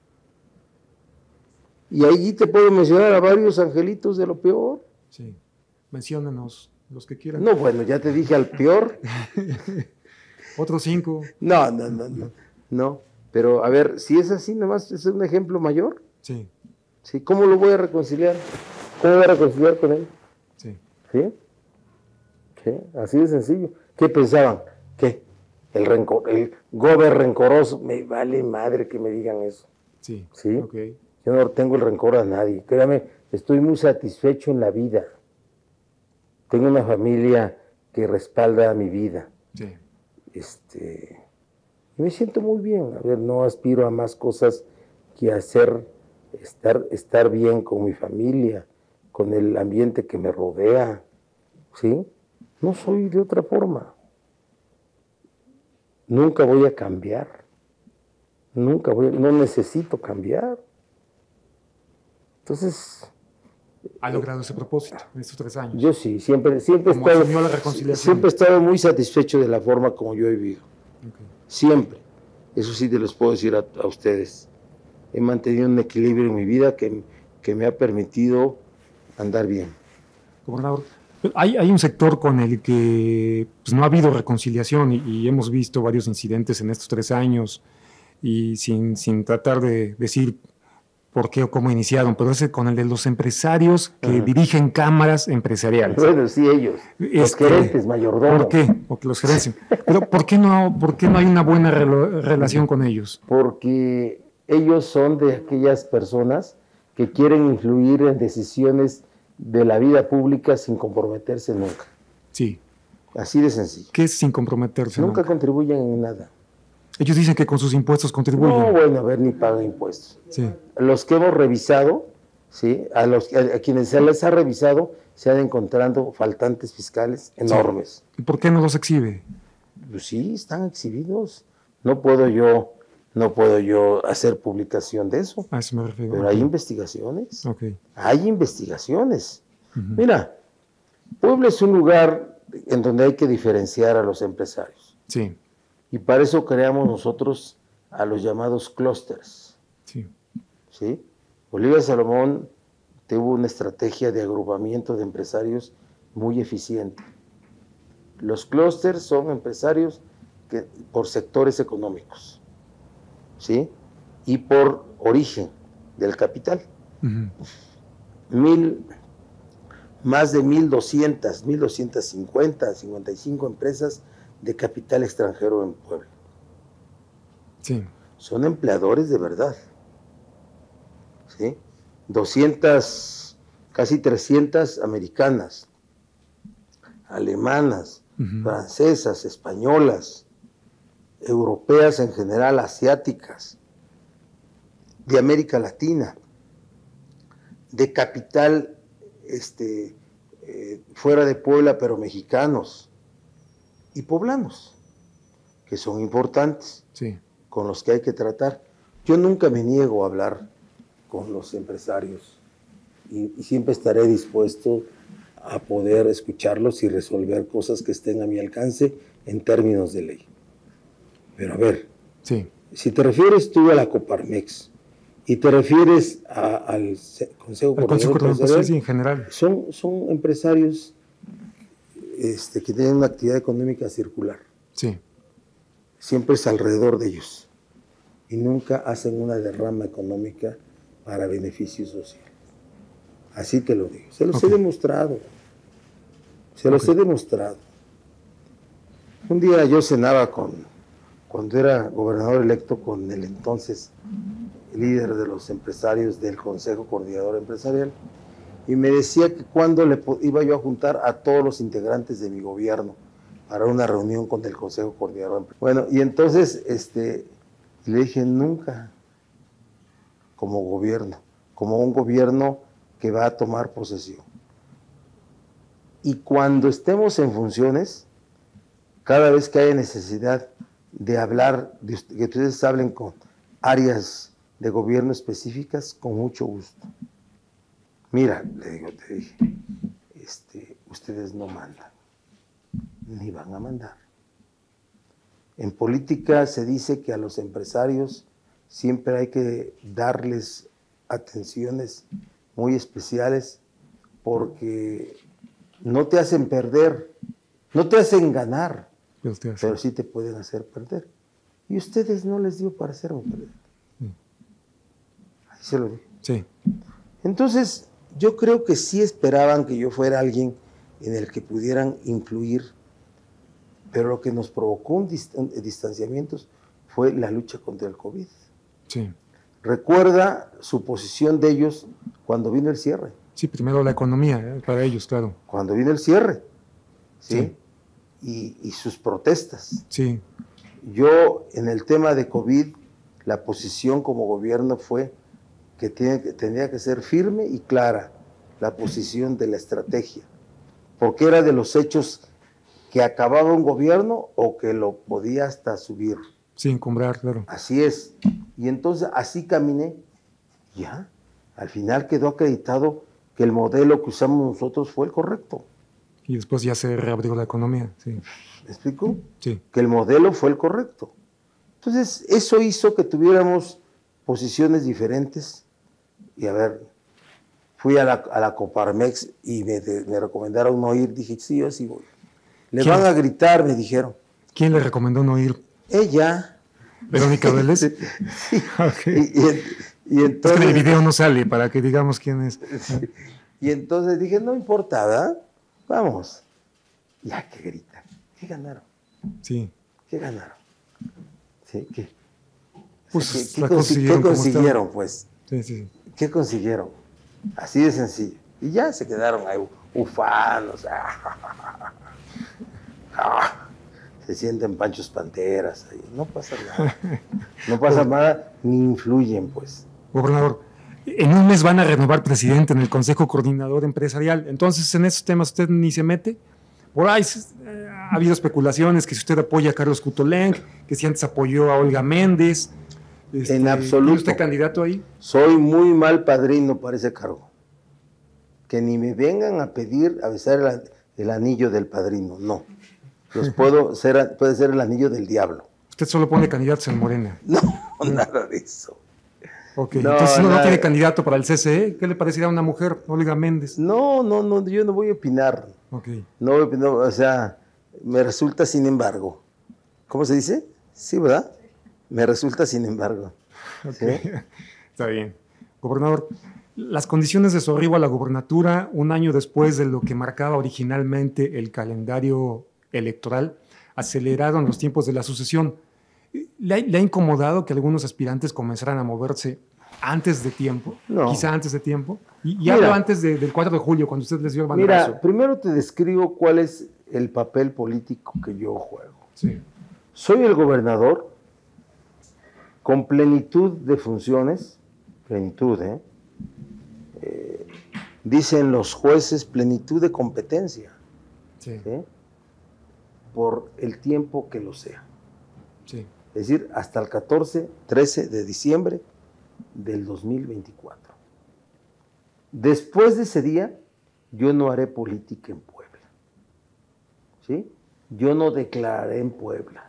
Speaker 2: Y allí te puedo mencionar a varios angelitos de lo peor.
Speaker 3: Sí. Menciónanos los que quieran.
Speaker 2: No, bueno, ya te dije al peor.
Speaker 3: Otros cinco.
Speaker 2: No, no, no, no. No. Pero a ver, si es así, nomás es un ejemplo mayor.
Speaker 3: Sí.
Speaker 2: Sí. ¿Cómo lo voy a reconciliar? ¿Cómo voy a reconciliar con él?
Speaker 3: Sí.
Speaker 2: ¿Sí? ¿Qué? Así de sencillo. ¿Qué pensaban? ¿Qué? El rencor, el gober rencoroso. Me vale madre que me digan eso.
Speaker 3: Sí.
Speaker 2: ¿Sí?
Speaker 3: Okay.
Speaker 2: Yo no tengo el rencor a nadie. Créame, estoy muy satisfecho en la vida. Tengo una familia que respalda mi vida.
Speaker 3: Sí.
Speaker 2: Este, y me siento muy bien. A ver, no aspiro a más cosas que hacer, estar, estar bien con mi familia, con el ambiente que me rodea. ¿Sí? No soy de otra forma. Nunca voy a cambiar. Nunca voy a, no necesito cambiar. Entonces...
Speaker 3: ¿Ha logrado ese propósito en estos tres años?
Speaker 2: Yo sí, siempre, siempre, he
Speaker 3: estado,
Speaker 2: estado,
Speaker 3: la reconciliación?
Speaker 2: siempre he estado muy satisfecho de la forma como yo he vivido.
Speaker 3: Okay.
Speaker 2: Siempre. Eso sí te los puedo decir a, a ustedes. He mantenido un equilibrio en mi vida que, que me ha permitido andar bien.
Speaker 3: Gobernador, hay, hay un sector con el que pues, no ha habido reconciliación y, y hemos visto varios incidentes en estos tres años y sin, sin tratar de decir por qué o cómo iniciaron, pero ese con el de los empresarios que uh-huh. dirigen cámaras empresariales.
Speaker 2: Bueno, sí, ellos. Este, los gerentes, mayordomos.
Speaker 3: ¿Por qué? O que los gerentes. Pero ¿por qué no, por qué no hay una buena re- relación con ellos?
Speaker 2: Porque ellos son de aquellas personas que quieren influir en decisiones de la vida pública sin comprometerse nunca.
Speaker 3: Sí.
Speaker 2: Así de sencillo.
Speaker 3: ¿Qué es sin comprometerse
Speaker 2: nunca?
Speaker 3: Nunca
Speaker 2: contribuyen en nada.
Speaker 3: Ellos dicen que con sus impuestos contribuyen.
Speaker 2: No, bueno, a ver, ni pagan impuestos.
Speaker 3: Sí.
Speaker 2: Los que hemos revisado, ¿sí? a, los, a, a quienes se les ha revisado, se han encontrado faltantes fiscales enormes.
Speaker 3: Sí. ¿Y por qué no los exhibe?
Speaker 2: Pues sí, están exhibidos. No puedo yo, no puedo yo hacer publicación de eso.
Speaker 3: A eso me refiero.
Speaker 2: Pero okay. hay investigaciones.
Speaker 3: Okay.
Speaker 2: Hay investigaciones. Uh-huh. Mira, Puebla es un lugar en donde hay que diferenciar a los empresarios.
Speaker 3: Sí.
Speaker 2: Y para eso creamos nosotros a los llamados clústeres.
Speaker 3: Sí.
Speaker 2: ¿Sí? Bolívar Salomón tuvo una estrategia de agrupamiento de empresarios muy eficiente. Los clústeres son empresarios que, por sectores económicos, ¿sí? Y por origen del capital. Uh-huh. Mil, más de mil doscientas, mil doscientas cincuenta, cincuenta y cinco empresas de capital extranjero en Puebla.
Speaker 3: Sí.
Speaker 2: Son empleadores de verdad. ¿Sí? doscientas, casi trescientas americanas, alemanas, uh-huh. francesas, españolas, europeas en general, asiáticas, de América Latina, de capital este, eh, fuera de Puebla, pero mexicanos y poblanos, que son importantes,
Speaker 3: sí.
Speaker 2: con los que hay que tratar. Yo nunca me niego a hablar con los empresarios y, y siempre estaré dispuesto a poder escucharlos y resolver cosas que estén a mi alcance en términos de ley. Pero a ver,
Speaker 3: sí.
Speaker 2: si te refieres tú a la Coparmex y te refieres a, al Consejo
Speaker 3: Coordinador Empresarial, sí, en general.
Speaker 2: Son, son empresarios este, que tienen una actividad económica circular.
Speaker 3: Sí.
Speaker 2: Siempre es alrededor de ellos y nunca hacen una derrama económica para beneficio social. Así te lo digo. Se los okay. he demostrado. Se los okay. he demostrado. Un día yo cenaba con, cuando era gobernador electo, con el entonces líder de los empresarios del Consejo Coordinador Empresarial, y me decía que cuando le iba yo a juntar a todos los integrantes de mi gobierno para una reunión con el Consejo Coordinador Empresarial. Bueno, y entonces este, le dije, nunca como gobierno, como un gobierno que va a tomar posesión. Y cuando estemos en funciones, cada vez que haya necesidad de hablar, de que ustedes hablen con áreas de gobierno específicas, con mucho gusto. Mira, le digo, te dije, este, ustedes no mandan, ni van a mandar. En política se dice que a los empresarios siempre hay que darles atenciones muy especiales porque no te hacen perder, no te hacen ganar, pero sí te pueden hacer perder. Y ustedes no les dio para hacerme perder. Sí. Ahí se lo digo.
Speaker 3: Sí.
Speaker 2: Entonces, yo creo que sí esperaban que yo fuera alguien en el que pudieran influir, pero lo que nos provocó un distan distanciamientos fue la lucha contra el COVID.
Speaker 3: Sí.
Speaker 2: Recuerda su posición de ellos cuando vino el cierre.
Speaker 3: Sí, primero la economía, ¿eh? Para ellos, claro.
Speaker 2: Cuando vino el cierre, ¿sí?
Speaker 3: Sí.
Speaker 2: Y, y sus protestas.
Speaker 3: Sí.
Speaker 2: Yo, en el tema de COVID, la posición como gobierno fue que, tiene, que tenía que ser firme y clara la posición de la estrategia, porque era de los hechos que acababa un gobierno o que lo podía hasta subir.
Speaker 3: Sí, encumbrar, claro.
Speaker 2: Así es. Y entonces así caminé. Ya, al final quedó acreditado que el modelo que usamos nosotros fue el correcto.
Speaker 3: Y después ya se reabrió la economía, sí.
Speaker 2: ¿Me explico?
Speaker 3: Sí.
Speaker 2: Que el modelo fue el correcto. Entonces, eso hizo que tuviéramos posiciones diferentes. Y a ver, fui a la, a la Coparmex y me, de, me recomendaron no ir. Dije, sí, yo sí voy. Le van a gritar, me dijeron.
Speaker 3: ¿Quién le recomendó no ir?
Speaker 2: Ella.
Speaker 3: ¿Verónica Vélez?
Speaker 2: Sí.
Speaker 3: Okay.
Speaker 2: Y, y, y entonces,
Speaker 3: es que el video no sale para que digamos quién es.
Speaker 2: Sí. Y entonces dije, no importa, ¿verdad? Vamos. Ya que gritan. ¿Qué ganaron?
Speaker 3: Sí.
Speaker 2: ¿Qué ganaron? Sí, ¿qué?
Speaker 3: Pues,
Speaker 2: o sea, ¿qué,
Speaker 3: la
Speaker 2: qué,
Speaker 3: consiguieron
Speaker 2: ¿qué consiguieron, pues?
Speaker 3: Sí, sí.
Speaker 2: ¿Qué consiguieron? Así de sencillo. Y ya se quedaron ahí ufanos. Se sienten Panchos Panteras ahí. No pasa nada. No pasa nada, ni influyen, pues.
Speaker 3: Gobernador, en un mes van a renovar presidente en el Consejo Coordinador Empresarial. Entonces, en esos temas usted ni se mete. Por ahí eh, ha habido especulaciones que si usted apoya a Carlos Coutolenc, que si antes apoyó a Olga Méndez. Este,
Speaker 2: en absoluto.
Speaker 3: ¿Es usted candidato ahí?
Speaker 2: Soy muy mal padrino para ese cargo. Que ni me vengan a pedir a besar el, el anillo del padrino, no. Los puedo ser, puede ser el anillo del diablo.
Speaker 3: Usted solo pone candidatos en Morena.
Speaker 2: No, nada de eso.
Speaker 3: Ok,
Speaker 2: no,
Speaker 3: entonces no,
Speaker 2: nada.
Speaker 3: no tiene candidato para el C C E. ¿Qué le parecería a una mujer, Olga Méndez?
Speaker 2: No, no, no, yo no voy a opinar.
Speaker 3: Ok.
Speaker 2: No voy a opinar, o sea, me resulta sin embargo. ¿Cómo se dice? Sí, ¿verdad? Me resulta sin embargo.
Speaker 3: Okay.
Speaker 2: ¿Sí?
Speaker 3: Está bien. Gobernador, las condiciones de su arribo a la gobernatura, un año después de lo que marcaba originalmente el calendario electoral, aceleraron los tiempos de la sucesión. ¿Le ha, le ha incomodado que algunos aspirantes comenzaran a moverse antes de tiempo?
Speaker 2: No.
Speaker 3: Quizá antes de tiempo. Y, y hablo antes de, del cuatro de julio, cuando usted les dio el banderazo.
Speaker 2: Mira, primero te describo cuál es el papel político que yo juego.
Speaker 3: Sí.
Speaker 2: Soy el gobernador con plenitud de funciones, plenitud, ¿eh? Eh, dicen los jueces, plenitud de competencia,
Speaker 3: Sí.
Speaker 2: ¿sí? Por el tiempo que lo sea.
Speaker 3: Sí.
Speaker 2: Es decir, hasta el catorce, trece de diciembre del dos mil veinticuatro. Después de ese día, yo no haré política en Puebla. ¿Sí? Yo no declararé en Puebla.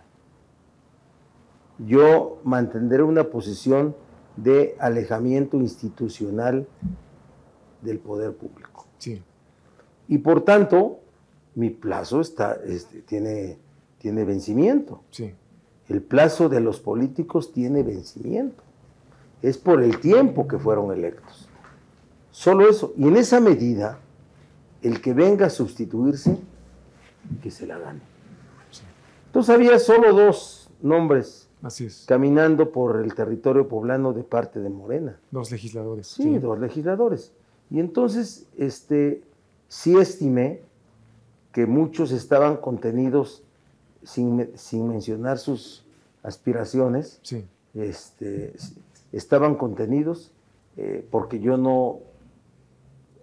Speaker 2: Yo mantendré una posición de alejamiento institucional del poder público.
Speaker 3: Sí.
Speaker 2: Y por tanto, mi plazo está, este, tiene, tiene vencimiento.
Speaker 3: Sí.
Speaker 2: El plazo de los políticos tiene vencimiento. Es por el tiempo que fueron electos. Solo eso. Y en esa medida, el que venga a sustituirse, que se la gane.
Speaker 3: Sí.
Speaker 2: Entonces había solo dos nombres
Speaker 3: Así es.
Speaker 2: caminando por el territorio poblano de parte de Morena.
Speaker 3: Dos legisladores.
Speaker 2: Sí, sí. dos legisladores. Y entonces, este, sí estimé que muchos estaban contenidos sin, sin mencionar sus aspiraciones.
Speaker 3: Sí.
Speaker 2: Este, estaban contenidos eh, porque yo no,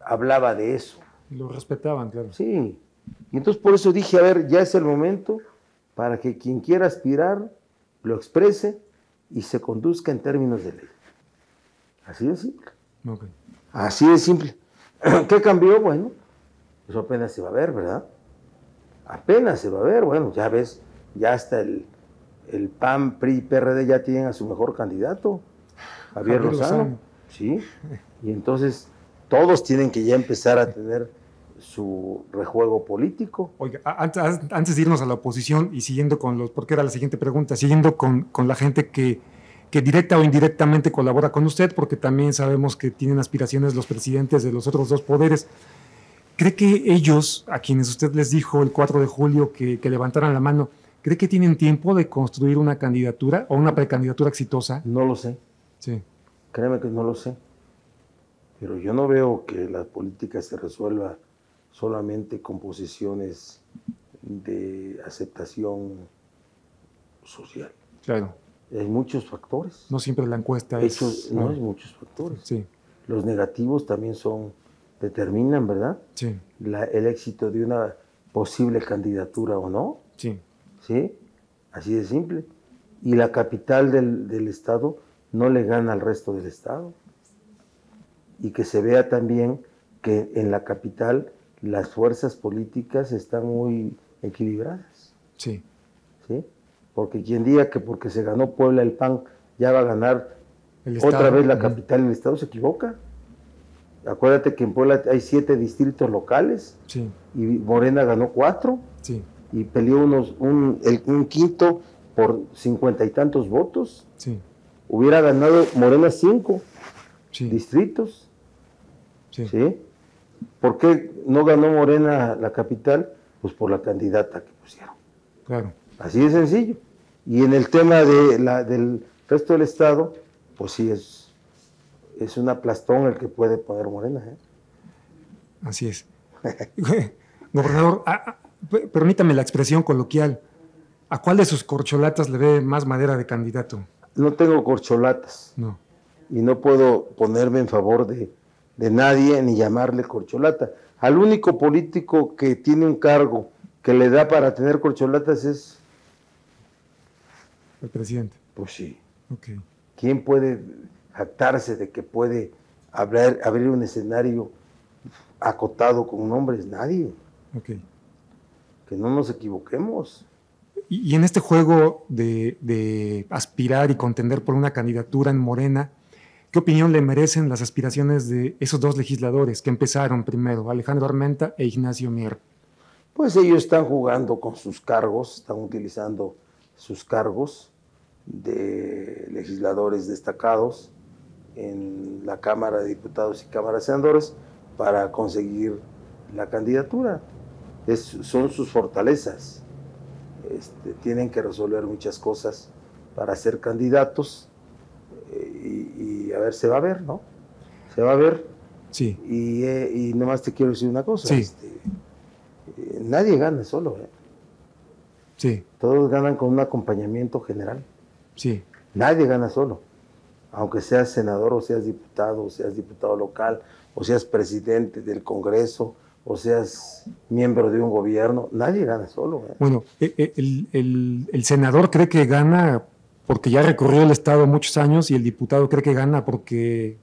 Speaker 2: hablaba de eso.
Speaker 3: Lo respetaban, claro.
Speaker 2: Sí, y entonces por eso dije, a ver, ya es el momento para que quien quiera aspirar lo exprese y se conduzca en términos de ley. Así de simple.
Speaker 3: Okay.
Speaker 2: Así de simple. ¿Qué cambió? Bueno, eso apenas se va a ver, ¿verdad? Apenas se va a ver, bueno, ya ves, ya hasta el, el P A N, P R I, P R D ya tienen a su mejor candidato, Javier, Javier Lozano. Lozano. Sí, y entonces todos tienen que ya empezar a tener su rejuego político.
Speaker 3: Oiga, antes, antes de irnos a la oposición y siguiendo con los, porque era la siguiente pregunta, siguiendo con, con la gente que, que directa o indirectamente colabora con usted, porque también sabemos que tienen aspiraciones los presidentes de los otros dos poderes. ¿Cree que ellos, a quienes usted les dijo el cuatro de julio que, que levantaran la mano, cree que tienen tiempo de construir una candidatura o una precandidatura exitosa?
Speaker 2: No lo sé.
Speaker 3: Sí.
Speaker 2: Créeme que no lo sé. Pero yo no veo que la política se resuelva solamente con posiciones de aceptación social.
Speaker 3: Claro.
Speaker 2: Hay muchos factores.
Speaker 3: No siempre la encuesta
Speaker 2: Hecho,
Speaker 3: es...
Speaker 2: No, hay muchos factores.
Speaker 3: Sí.
Speaker 2: Los negativos también son, determinan, ¿verdad?
Speaker 3: Sí.
Speaker 2: La, el éxito de una posible candidatura o no.
Speaker 3: Sí.
Speaker 2: ¿Sí? Así de simple. Y la capital del, del Estado no le gana al resto del Estado. Y que se vea también que en la capital las fuerzas políticas están muy equilibradas.
Speaker 3: Sí.
Speaker 2: ¿Sí? Porque quien diga que porque se ganó Puebla el P A N ya va a ganar
Speaker 3: el
Speaker 2: otra
Speaker 3: estado,
Speaker 2: vez la capital del Estado, se equivoca. Acuérdate que en Puebla hay siete distritos locales,
Speaker 3: sí,
Speaker 2: y Morena ganó cuatro,
Speaker 3: sí,
Speaker 2: y peleó unos, un, el, un quinto por cincuenta y tantos votos.
Speaker 3: Sí.
Speaker 2: Hubiera ganado Morena cinco
Speaker 3: sí.
Speaker 2: distritos.
Speaker 3: Sí.
Speaker 2: ¿Sí? ¿Por qué no ganó Morena la capital? Pues por la candidata que pusieron.
Speaker 3: Claro.
Speaker 2: Así de sencillo. Y en el tema de la, del resto del Estado, pues sí, es, es un aplastón el que puede poner Morena. ¿eh?
Speaker 3: Así es. Gobernador, a, a, permítame la expresión coloquial. ¿A cuál de sus corcholatas le ve más madera de candidato?
Speaker 2: No tengo corcholatas.
Speaker 3: No.
Speaker 2: Y no puedo ponerme en favor de, de nadie ni llamarle corcholata. Al único político que tiene un cargo que le da para tener corcholatas es...
Speaker 3: el presidente.
Speaker 2: Pues sí.
Speaker 3: Okay.
Speaker 2: ¿Quién puede jactarse de que puede abrir, abrir un escenario acotado con nombres? Nadie.
Speaker 3: Okay.
Speaker 2: Que no nos equivoquemos.
Speaker 3: Y, y en este juego de, de aspirar y contender por una candidatura en Morena, ¿qué opinión le merecen las aspiraciones de esos dos legisladores que empezaron primero, Alejandro Armenta e Ignacio Mier?
Speaker 2: Pues ellos están jugando con sus cargos, están utilizando sus cargos de legisladores destacados en la Cámara de Diputados y Cámara de Senadores para conseguir la candidatura. Es, son sus fortalezas. Este, tienen que resolver muchas cosas para ser candidatos eh, y, y a ver, se va a ver, ¿no? Se va a ver.
Speaker 3: Sí.
Speaker 2: Y, eh, y nomás te quiero decir una cosa.
Speaker 3: Sí.
Speaker 2: Este, eh, nadie gana solo, ¿eh?
Speaker 3: Sí.
Speaker 2: Todos ganan con un acompañamiento general.
Speaker 3: Sí.
Speaker 2: Nadie gana solo. Aunque seas senador o seas diputado, o seas diputado local, o seas presidente del Congreso, o seas miembro de un gobierno, nadie gana solo. ¿eh?
Speaker 3: Bueno, el, el, el senador cree que gana porque ya recorrió el Estado muchos años y el diputado cree que gana porque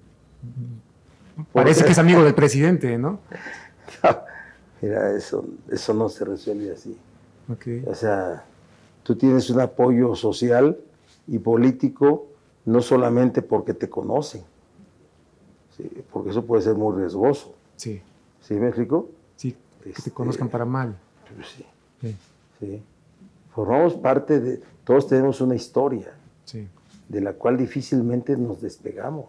Speaker 3: parece que es amigo del presidente, ¿no?
Speaker 2: No, mira, eso, eso no se resuelve así.
Speaker 3: Okay.
Speaker 2: O sea, tú tienes un apoyo social y político no solamente porque te conocen, ¿sí? Porque eso puede ser muy riesgoso.
Speaker 3: Sí.
Speaker 2: ¿Sí me explico?
Speaker 3: Sí, que
Speaker 2: este,
Speaker 3: te conozcan para mal.
Speaker 2: Pues sí,
Speaker 3: sí.
Speaker 2: sí. Formamos parte de, todos tenemos una historia,
Speaker 3: sí,
Speaker 2: de la cual difícilmente nos despegamos.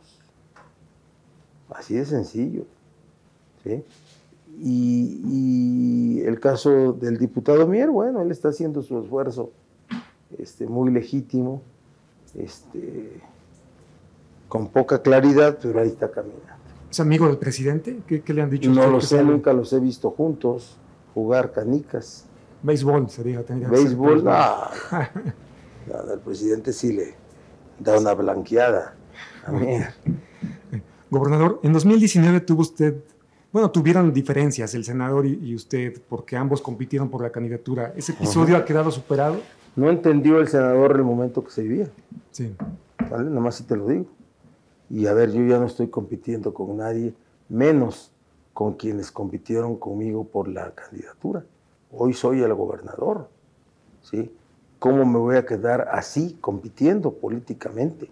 Speaker 2: Así de sencillo, ¿sí? Y, y el caso del diputado Mier, bueno, él está haciendo su esfuerzo este, muy legítimo, este, con poca claridad, pero ahí está caminando.
Speaker 3: ¿Es amigo del presidente? ¿Qué, qué le han dicho?
Speaker 2: No lo sé,
Speaker 3: sabe?
Speaker 2: nunca los he visto juntos jugar canicas.
Speaker 3: Béisbol sería. Tendría
Speaker 2: Béisbol, no. No, el presidente sí le da una blanqueada a Mier.
Speaker 3: Gobernador, en dos mil diecinueve tuvo usted Bueno, tuvieron diferencias el senador y, y usted, porque ambos compitieron por la candidatura. ¿Ese episodio Ajá. ha quedado superado?
Speaker 2: No entendió el senador el momento que se vivía.
Speaker 3: Sí.
Speaker 2: ¿Vale? Nada más si te lo digo. Y a ver, yo ya no estoy compitiendo con nadie, menos con quienes compitieron conmigo por la candidatura. Hoy soy el gobernador, ¿sí? ¿Cómo me voy a quedar así, compitiendo políticamente?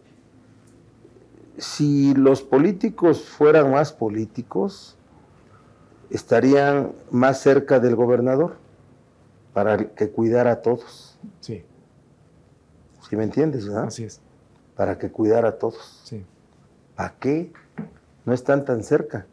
Speaker 2: Si los políticos fueran más políticos, estarían más cerca del gobernador para que cuidara a todos.
Speaker 3: Sí.
Speaker 2: ¿Sí me entiendes, verdad?
Speaker 3: Así es.
Speaker 2: Para que cuidara a todos.
Speaker 3: Sí.
Speaker 2: ¿Para qué? No están tan cerca.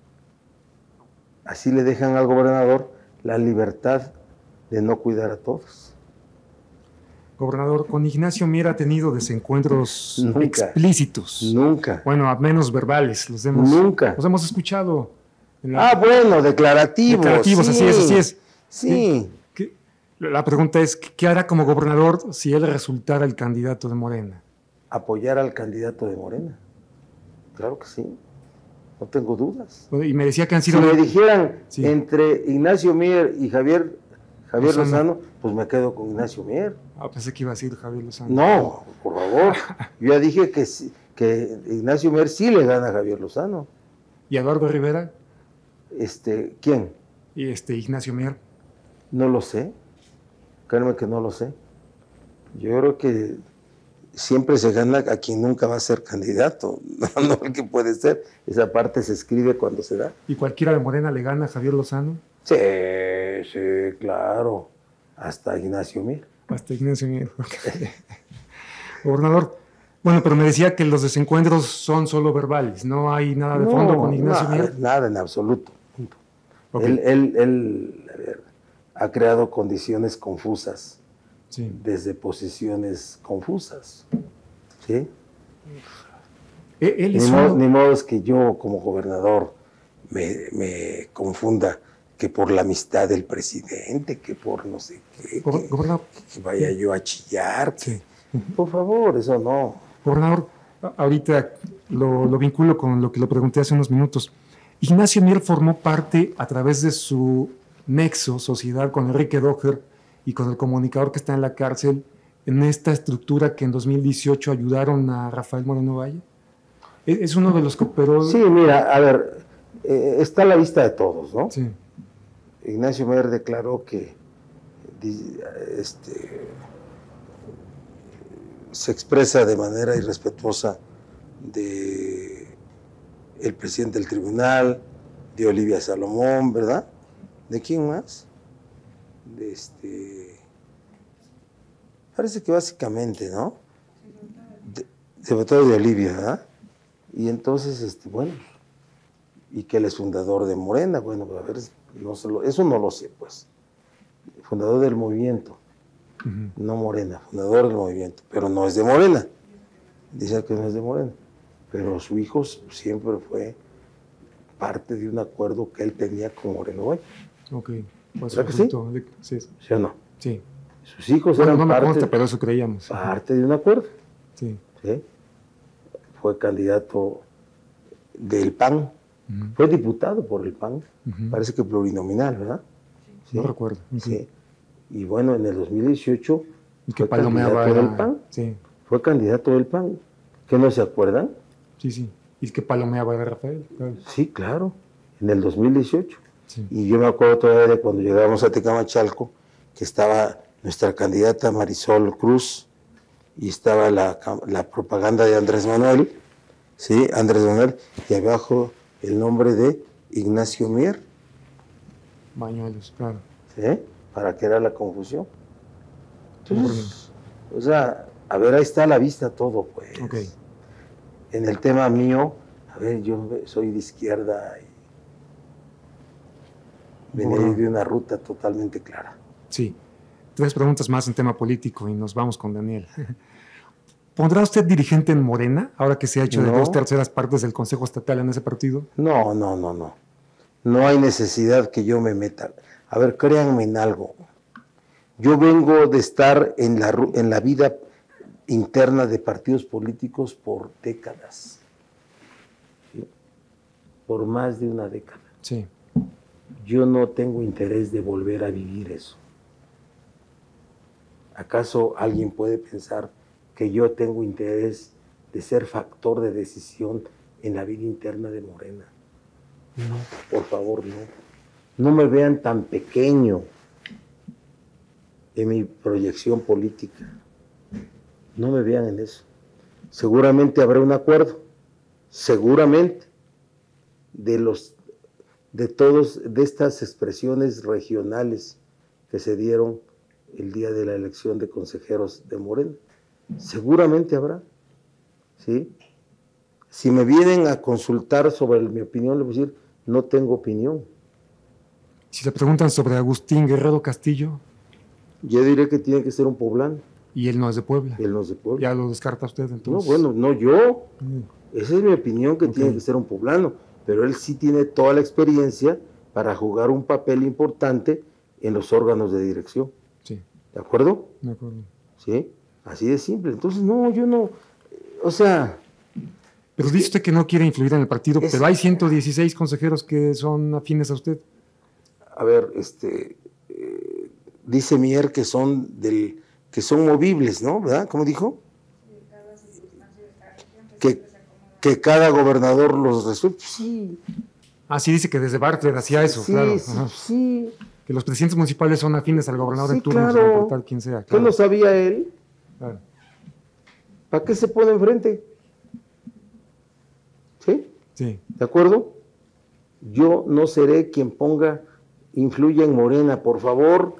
Speaker 2: Así le dejan al gobernador la libertad de no cuidar a todos.
Speaker 3: Gobernador, con Ignacio Mier ha tenido desencuentros
Speaker 2: nunca,
Speaker 3: explícitos.
Speaker 2: Nunca.
Speaker 3: Bueno, a menos verbales. Los hemos,
Speaker 2: nunca.
Speaker 3: Los hemos escuchado. La,
Speaker 2: ah, bueno, declarativos.
Speaker 3: Declarativos,
Speaker 2: sí,
Speaker 3: así es, así es.
Speaker 2: Sí.
Speaker 3: ¿Qué, qué, la pregunta es, ¿qué hará como gobernador si él resultara el candidato de Morena?
Speaker 2: Apoyar al candidato de Morena. Claro que sí. No tengo dudas.
Speaker 3: Y me decía que han sido...
Speaker 2: Si me dijeran
Speaker 3: sí.
Speaker 2: entre Ignacio Mier y Javier, Javier Lozano. Lozano, pues me quedo con Ignacio Mier.
Speaker 3: Ah, pensé que iba a decir Javier Lozano.
Speaker 2: No, por favor. Yo ya dije que, que Ignacio Mier sí le gana a Javier Lozano.
Speaker 3: ¿Y Eduardo Rivera?
Speaker 2: Este, ¿quién?
Speaker 3: Y este, Ignacio Mier.
Speaker 2: No lo sé. Créeme que no lo sé. Yo creo que siempre se gana a quien nunca va a ser candidato, no el que puede ser. Esa parte se escribe cuando se da.
Speaker 3: ¿Y cualquiera de Morena le gana a Javier Lozano?
Speaker 2: Sí, sí, claro. Hasta Ignacio Mier.
Speaker 3: Hasta Ignacio Mier. Okay. Gobernador, bueno, pero me decía que los desencuentros son solo verbales, no hay nada de fondo no, con Ignacio
Speaker 2: nada,
Speaker 3: Mier.
Speaker 2: Nada en absoluto. Okay. Él, él, él a ver, ha creado condiciones confusas. Sí. Desde posiciones confusas, ¿sí?
Speaker 3: Él es
Speaker 2: ni,
Speaker 3: uno...
Speaker 2: modo, ni modo es que yo como gobernador me, me confunda que por la amistad del presidente, que por no sé qué,
Speaker 3: Go
Speaker 2: que,
Speaker 3: gobernador,
Speaker 2: que vaya yo a chillar,
Speaker 3: sí.
Speaker 2: que, por favor, eso no.
Speaker 3: Gobernador, ahorita lo, lo vinculo con lo que le pregunté hace unos minutos. Ignacio Mier formó parte a través de su nexo, sociedad con Enrique Doher, y con el comunicador que está en la cárcel, en esta estructura que en dos mil dieciocho ayudaron a Rafael Moreno Valle? Es uno de los que operó...
Speaker 2: Sí, mira, a ver, eh, está a la vista de todos, ¿no?
Speaker 3: Sí.
Speaker 2: Ignacio Mier declaró que este, se expresa de manera irrespetuosa de el presidente del tribunal, de Olivia Salomón, ¿verdad? ¿De quién más? De este, parece que básicamente, ¿no? De, sobre todo de Olivia, ¿verdad? Y entonces, este, bueno, y que él es fundador de Morena, bueno, a ver, no se lo, eso no lo sé, pues. Fundador del movimiento, uh-huh. No Morena, fundador del movimiento, pero no es de Morena. Dice que no es de Morena, pero su hijo siempre fue parte de un acuerdo que él tenía con Moreno Valle.
Speaker 3: Ok. Pues
Speaker 2: ¿Verdad que sí?
Speaker 3: De, sí?
Speaker 2: ¿Sí o no?
Speaker 3: Sí.
Speaker 2: Sus hijos
Speaker 3: bueno,
Speaker 2: eran
Speaker 3: no me
Speaker 2: parte,
Speaker 3: consta, pero eso creíamos.
Speaker 2: Parte de un acuerdo.
Speaker 3: Sí.
Speaker 2: ¿Sí? Fue candidato del P A N. Uh-huh. Fue diputado por el P A N. Uh-huh. Parece que plurinominal, ¿verdad?
Speaker 3: Sí. No recuerdo.
Speaker 2: Uh-huh. Sí. Y bueno, en el dos mil dieciocho
Speaker 3: ¿Y que palomeaba
Speaker 2: candidato del P A N.
Speaker 3: Sí.
Speaker 2: Fue candidato del P A N. ¿Qué no se acuerdan?
Speaker 3: Sí, sí. ¿Y el que palomeaba de Rafael?
Speaker 2: Claro. Sí, claro. En el dos mil dieciocho.
Speaker 3: Sí.
Speaker 2: Y yo me acuerdo todavía de cuando llegábamos a Tecamachalco, que estaba nuestra candidata Marisol Cruz y estaba la, la propaganda de Andrés Manuel, ¿sí? Andrés Manuel, y abajo el nombre de Ignacio Mier.
Speaker 3: Bañuelos, claro.
Speaker 2: ¿Sí? Para que era la confusión. Entonces, o sea, a ver, ahí está a la vista todo, pues.
Speaker 3: Okay.
Speaker 2: En el tema mío, a ver, yo soy de izquierda y venía bueno. de una ruta totalmente clara.
Speaker 3: Sí. Tres preguntas más en tema político y nos vamos con Daniel. ¿Pondrá usted dirigente en Morena, ahora que se ha hecho no. de dos terceras partes del Consejo Estatal en ese partido?
Speaker 2: No, no, no, no. No hay necesidad que yo me meta. A ver, créanme en algo. Yo vengo de estar en la, en la vida interna de partidos políticos por décadas. ¿Sí? Por más de una década.
Speaker 3: Sí.
Speaker 2: Yo no tengo interés de volver a vivir eso. ¿Acaso alguien puede pensar que yo tengo interés de ser factor de decisión en la vida interna de Morena? No, por favor, no. No me vean tan pequeño en mi proyección política. No me vean en eso. Seguramente habrá un acuerdo, seguramente, de los, de todos, de estas expresiones regionales que se dieron el día de la elección de consejeros de Morena. Seguramente habrá, ¿sí? Si me vienen a consultar sobre mi opinión, les voy a decir, no tengo opinión.
Speaker 3: Si se preguntan sobre Agustín Guerrero Castillo.
Speaker 2: Yo diré que tiene que ser un poblano.
Speaker 3: Y él no es de Puebla.
Speaker 2: Él no es de Puebla.
Speaker 3: ¿Ya lo descarta usted entonces?
Speaker 2: No, bueno, no yo. Mm. Esa es mi opinión, que okay. tiene que ser un poblano. Pero él sí tiene toda la experiencia para jugar un papel importante en los órganos de dirección.
Speaker 3: Sí.
Speaker 2: ¿De acuerdo?
Speaker 3: De acuerdo.
Speaker 2: Sí, así de simple. Entonces, no, yo no, o sea...
Speaker 3: Pero dice usted que no quiere influir en el partido, es, pero hay ciento dieciséis consejeros que son afines a usted.
Speaker 2: A ver, este, eh, dice Mier que son del, que son movibles, ¿no? ¿Verdad? ¿Cómo dijo? Que, que cada gobernador los resuelve. Sí.
Speaker 3: Ah, sí, dice que desde Bartlett hacía eso,
Speaker 2: sí,
Speaker 3: claro.
Speaker 2: Sí, sí.
Speaker 3: Que los presidentes municipales son afines al gobernador
Speaker 2: sí,
Speaker 3: en turno,
Speaker 2: claro.
Speaker 3: sin importar quién sea. Claro.
Speaker 2: ¿Qué lo sabía él?
Speaker 3: Claro.
Speaker 2: ¿Para qué se pone enfrente? ¿Sí?
Speaker 3: Sí.
Speaker 2: ¿De acuerdo? Yo no seré quien ponga, influya en Morena, por favor.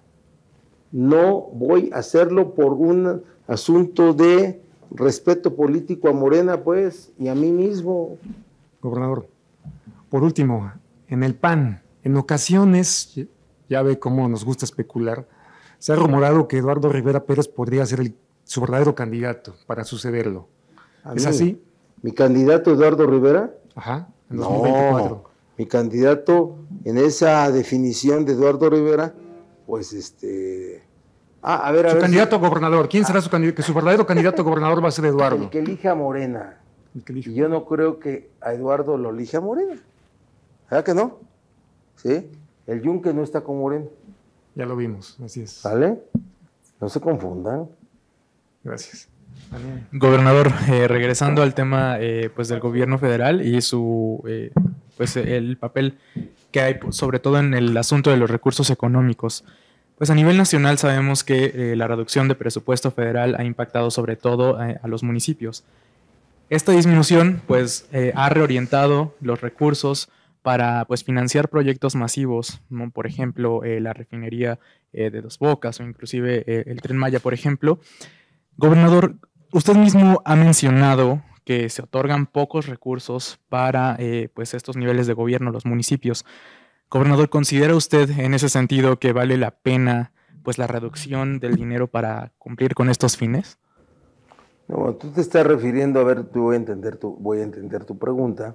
Speaker 2: No voy a hacerlo por un asunto de respeto político a Morena, pues, y a mí mismo.
Speaker 3: Gobernador, por último, en el P A N, en ocasiones, ya ve cómo nos gusta especular, se ha rumorado que Eduardo Rivera Pérez podría ser el, su verdadero candidato para sucederlo.
Speaker 2: ¿A
Speaker 3: ¿Es
Speaker 2: mí?
Speaker 3: así?
Speaker 2: ¿Mi candidato Eduardo Rivera?
Speaker 3: Ajá, en
Speaker 2: no,
Speaker 3: dos mil veinticuatro.
Speaker 2: Mi candidato en esa definición de Eduardo Rivera, pues este... Ah, a ver, a
Speaker 3: su
Speaker 2: ver
Speaker 3: candidato
Speaker 2: si...
Speaker 3: a gobernador, ¿quién ah. será su candidato? Que su verdadero candidato a gobernador va a ser Eduardo.
Speaker 2: El que elija a Morena. El que elija. Y yo no creo que a Eduardo lo elija Morena. ¿Verdad que no? ¿Sí? El Yunque no está con Morena.
Speaker 3: Ya lo vimos, así es.
Speaker 2: ¿Vale? No se confundan.
Speaker 3: Gracias.
Speaker 1: Gobernador, eh, regresando al tema eh, pues del gobierno federal y su eh, pues el papel que hay sobre todo en el asunto de los recursos económicos. Pues a nivel nacional sabemos que eh, la reducción de presupuesto federal ha impactado sobre todo eh, a los municipios. Esta disminución pues eh, ha reorientado los recursos para pues financiar proyectos masivos, ¿no? Por ejemplo, eh, la refinería eh, de Dos Bocas o inclusive eh, el Tren Maya, por ejemplo. Gobernador, usted mismo ha mencionado que se otorgan pocos recursos para eh, pues estos niveles de gobierno, los municipios. Gobernador, ¿considera usted en ese sentido que vale la pena pues la reducción del dinero para cumplir con estos fines?
Speaker 2: No, tú te estás refiriendo, a ver, tú voy a entender tu, voy a entender tu pregunta,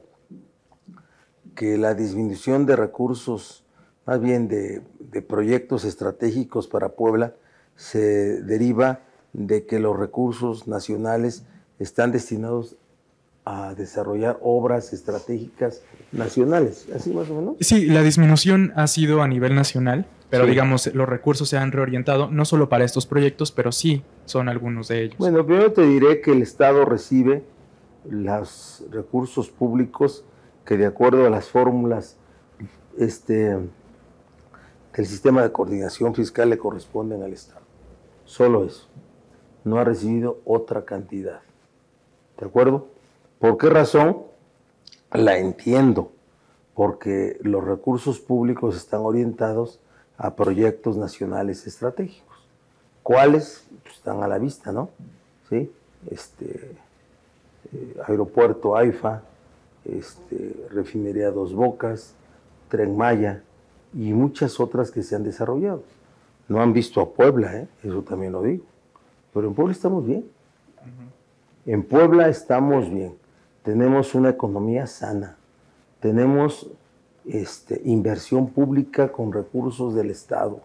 Speaker 2: que la disminución de recursos, más bien de, de proyectos estratégicos para Puebla, se deriva de que los recursos nacionales están destinados a desarrollar obras estratégicas nacionales, ¿así más o menos?
Speaker 1: Sí, la disminución ha sido a nivel nacional, pero
Speaker 2: sí.
Speaker 1: digamos, los recursos se han reorientado no solo para estos proyectos, pero sí son algunos de ellos.
Speaker 2: Bueno, primero te diré que el Estado recibe los recursos públicos que de acuerdo a las fórmulas este, del sistema de coordinación fiscal le corresponden al Estado. Solo eso. No ha recibido otra cantidad. ¿De acuerdo? ¿Por qué razón? La entiendo. Porque los recursos públicos están orientados a proyectos nacionales estratégicos. ¿Cuáles? Pues están a la vista, ¿no? ¿Sí? Este, eh, aeropuerto AIFA, este, refinería Dos Bocas, Tren Maya y muchas otras que se han desarrollado. No han visto a Puebla, ¿eh? Eso también lo digo. Pero en Puebla estamos bien. Uh-huh. En Puebla estamos bien. Tenemos una economía sana. Tenemos este, inversión pública con recursos del Estado.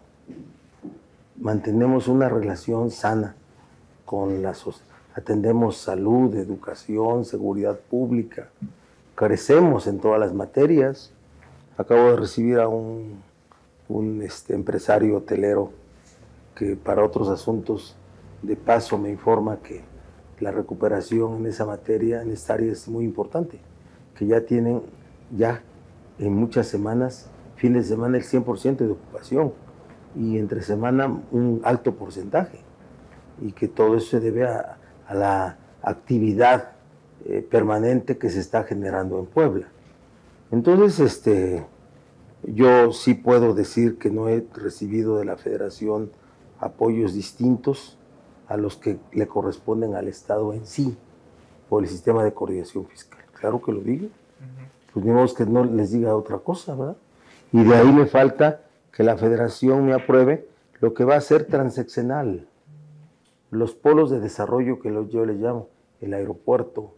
Speaker 2: Mantenemos una relación sana con la sociedad. Atendemos salud, educación, seguridad pública. Crecemos en todas las materias. Acabo de recibir a un, un este, empresario hotelero que para otros asuntos de paso me informa que la recuperación en esa materia, en esta área es muy importante, que ya tienen ya en muchas semanas, fines de semana el cien por ciento de ocupación y entre semana un alto porcentaje, y que todo eso se debe a, a la actividad eh, permanente que se está generando en Puebla. Entonces, este, yo sí puedo decir que no he recibido de la Federación apoyos distintos a los que le corresponden al Estado en sí, por el sistema de coordinación fiscal. Claro que lo digo. Uh-huh. Pues ni modo que no les diga otra cosa, ¿verdad? Y de ahí me falta que la Federación me apruebe lo que va a ser transeccional. Los polos de desarrollo que yo le llamo, el aeropuerto,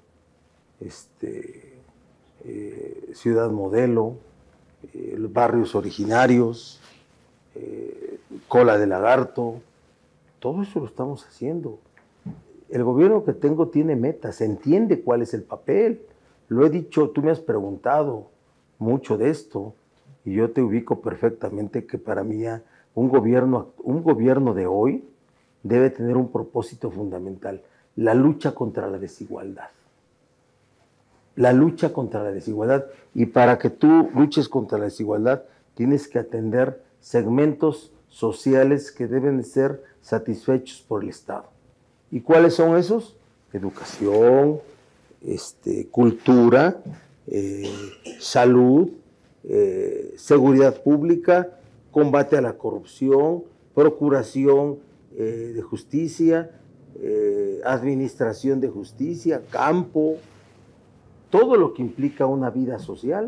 Speaker 2: este, eh, ciudad modelo, eh, los barrios originarios, eh, cola de lagarto, todo eso lo estamos haciendo. El gobierno que tengo tiene metas, entiende cuál es el papel. Lo he dicho, tú me has preguntado mucho de esto y yo te ubico perfectamente que para mí ya un gobierno, un gobierno de hoy debe tener un propósito fundamental, la lucha contra la desigualdad. La lucha contra la desigualdad. Y para que tú luches contra la desigualdad, tienes que atender segmentos sociales que deben ser satisfechos por el Estado. ¿Y cuáles son esos? Educación, este, cultura, eh, salud, eh, seguridad pública, combate a la corrupción, procuración eh, de justicia, eh, administración de justicia, campo, todo lo que implica una vida social.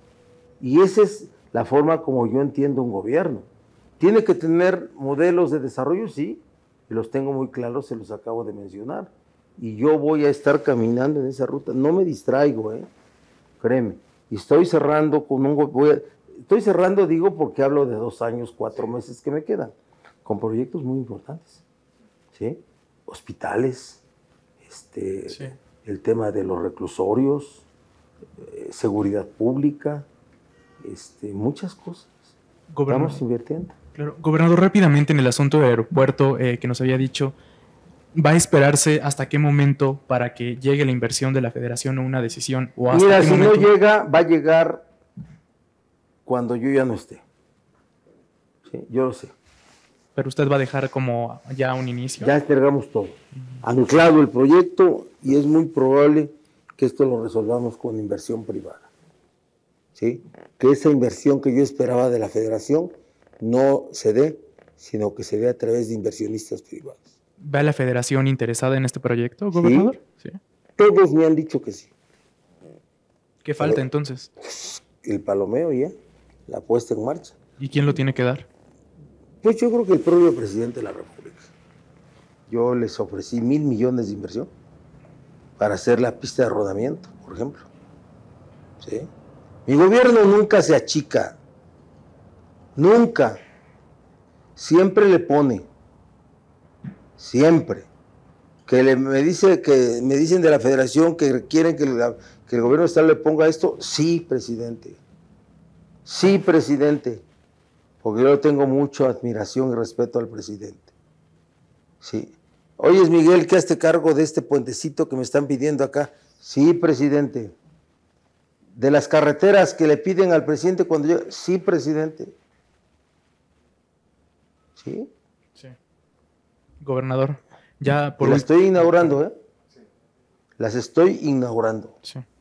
Speaker 2: Y esa es la forma como yo entiendo un gobierno. ¿Tiene que tener modelos de desarrollo? Sí, y los tengo muy claros, se los acabo de mencionar. Y yo voy a estar caminando en esa ruta, no me distraigo, ¿eh? Créeme. Y estoy cerrando con un... Voy a, estoy cerrando, digo, porque hablo de dos años, cuatro meses que me quedan, con proyectos muy importantes, ¿sí? Hospitales, este, sí. El tema de los reclusorios, eh, seguridad pública, este, muchas cosas.
Speaker 1: Gobernador,
Speaker 2: estamos invirtiendo.
Speaker 1: Claro. Gobernador, rápidamente en el asunto del aeropuerto eh, que nos había dicho, ¿va a esperarse hasta qué momento para que llegue la inversión de la Federación o una decisión? O hasta
Speaker 2: Mira,
Speaker 1: qué
Speaker 2: si
Speaker 1: momento...
Speaker 2: no llega, va a llegar cuando yo ya no esté. ¿Sí? Yo lo sé.
Speaker 1: Pero usted va a dejar como ya un inicio.
Speaker 2: Ya entregamos todo. Uh-huh. Anclado el proyecto y es muy probable que esto lo resolvamos con inversión privada. ¿Sí? Que esa inversión que yo esperaba de la Federación no se dé, sino que se dé a través de inversionistas privados.
Speaker 1: ¿Va la Federación interesada en este proyecto, gobernador?
Speaker 2: Sí. Sí. Todos me han dicho que sí.
Speaker 1: ¿Qué falta Pero, entonces?
Speaker 2: El palomeo ya, la puesta en marcha.
Speaker 1: ¿Y quién lo tiene que dar?
Speaker 2: Pues yo creo que el propio presidente de la República. Yo les ofrecí mil millones de inversión para hacer la pista de rodamiento, por ejemplo. ¿Sí? Mi gobierno nunca se achica, nunca, siempre le pone, siempre. Que le, me, dice, que me dicen de la Federación que quieren que, la, que el gobierno estatal le ponga esto, sí, presidente, sí, presidente, porque yo tengo mucha admiración y respeto al presidente. Sí. Oyes, Miguel, que hazte cargo de este puentecito que me están pidiendo acá. Sí, presidente. De las carreteras que le piden al presidente cuando llega. Sí, presidente. ¿Sí?
Speaker 1: Sí. Gobernador, ya por...
Speaker 2: Las estoy inaugurando, ¿eh? Sí. Las estoy inaugurando.
Speaker 1: Sí.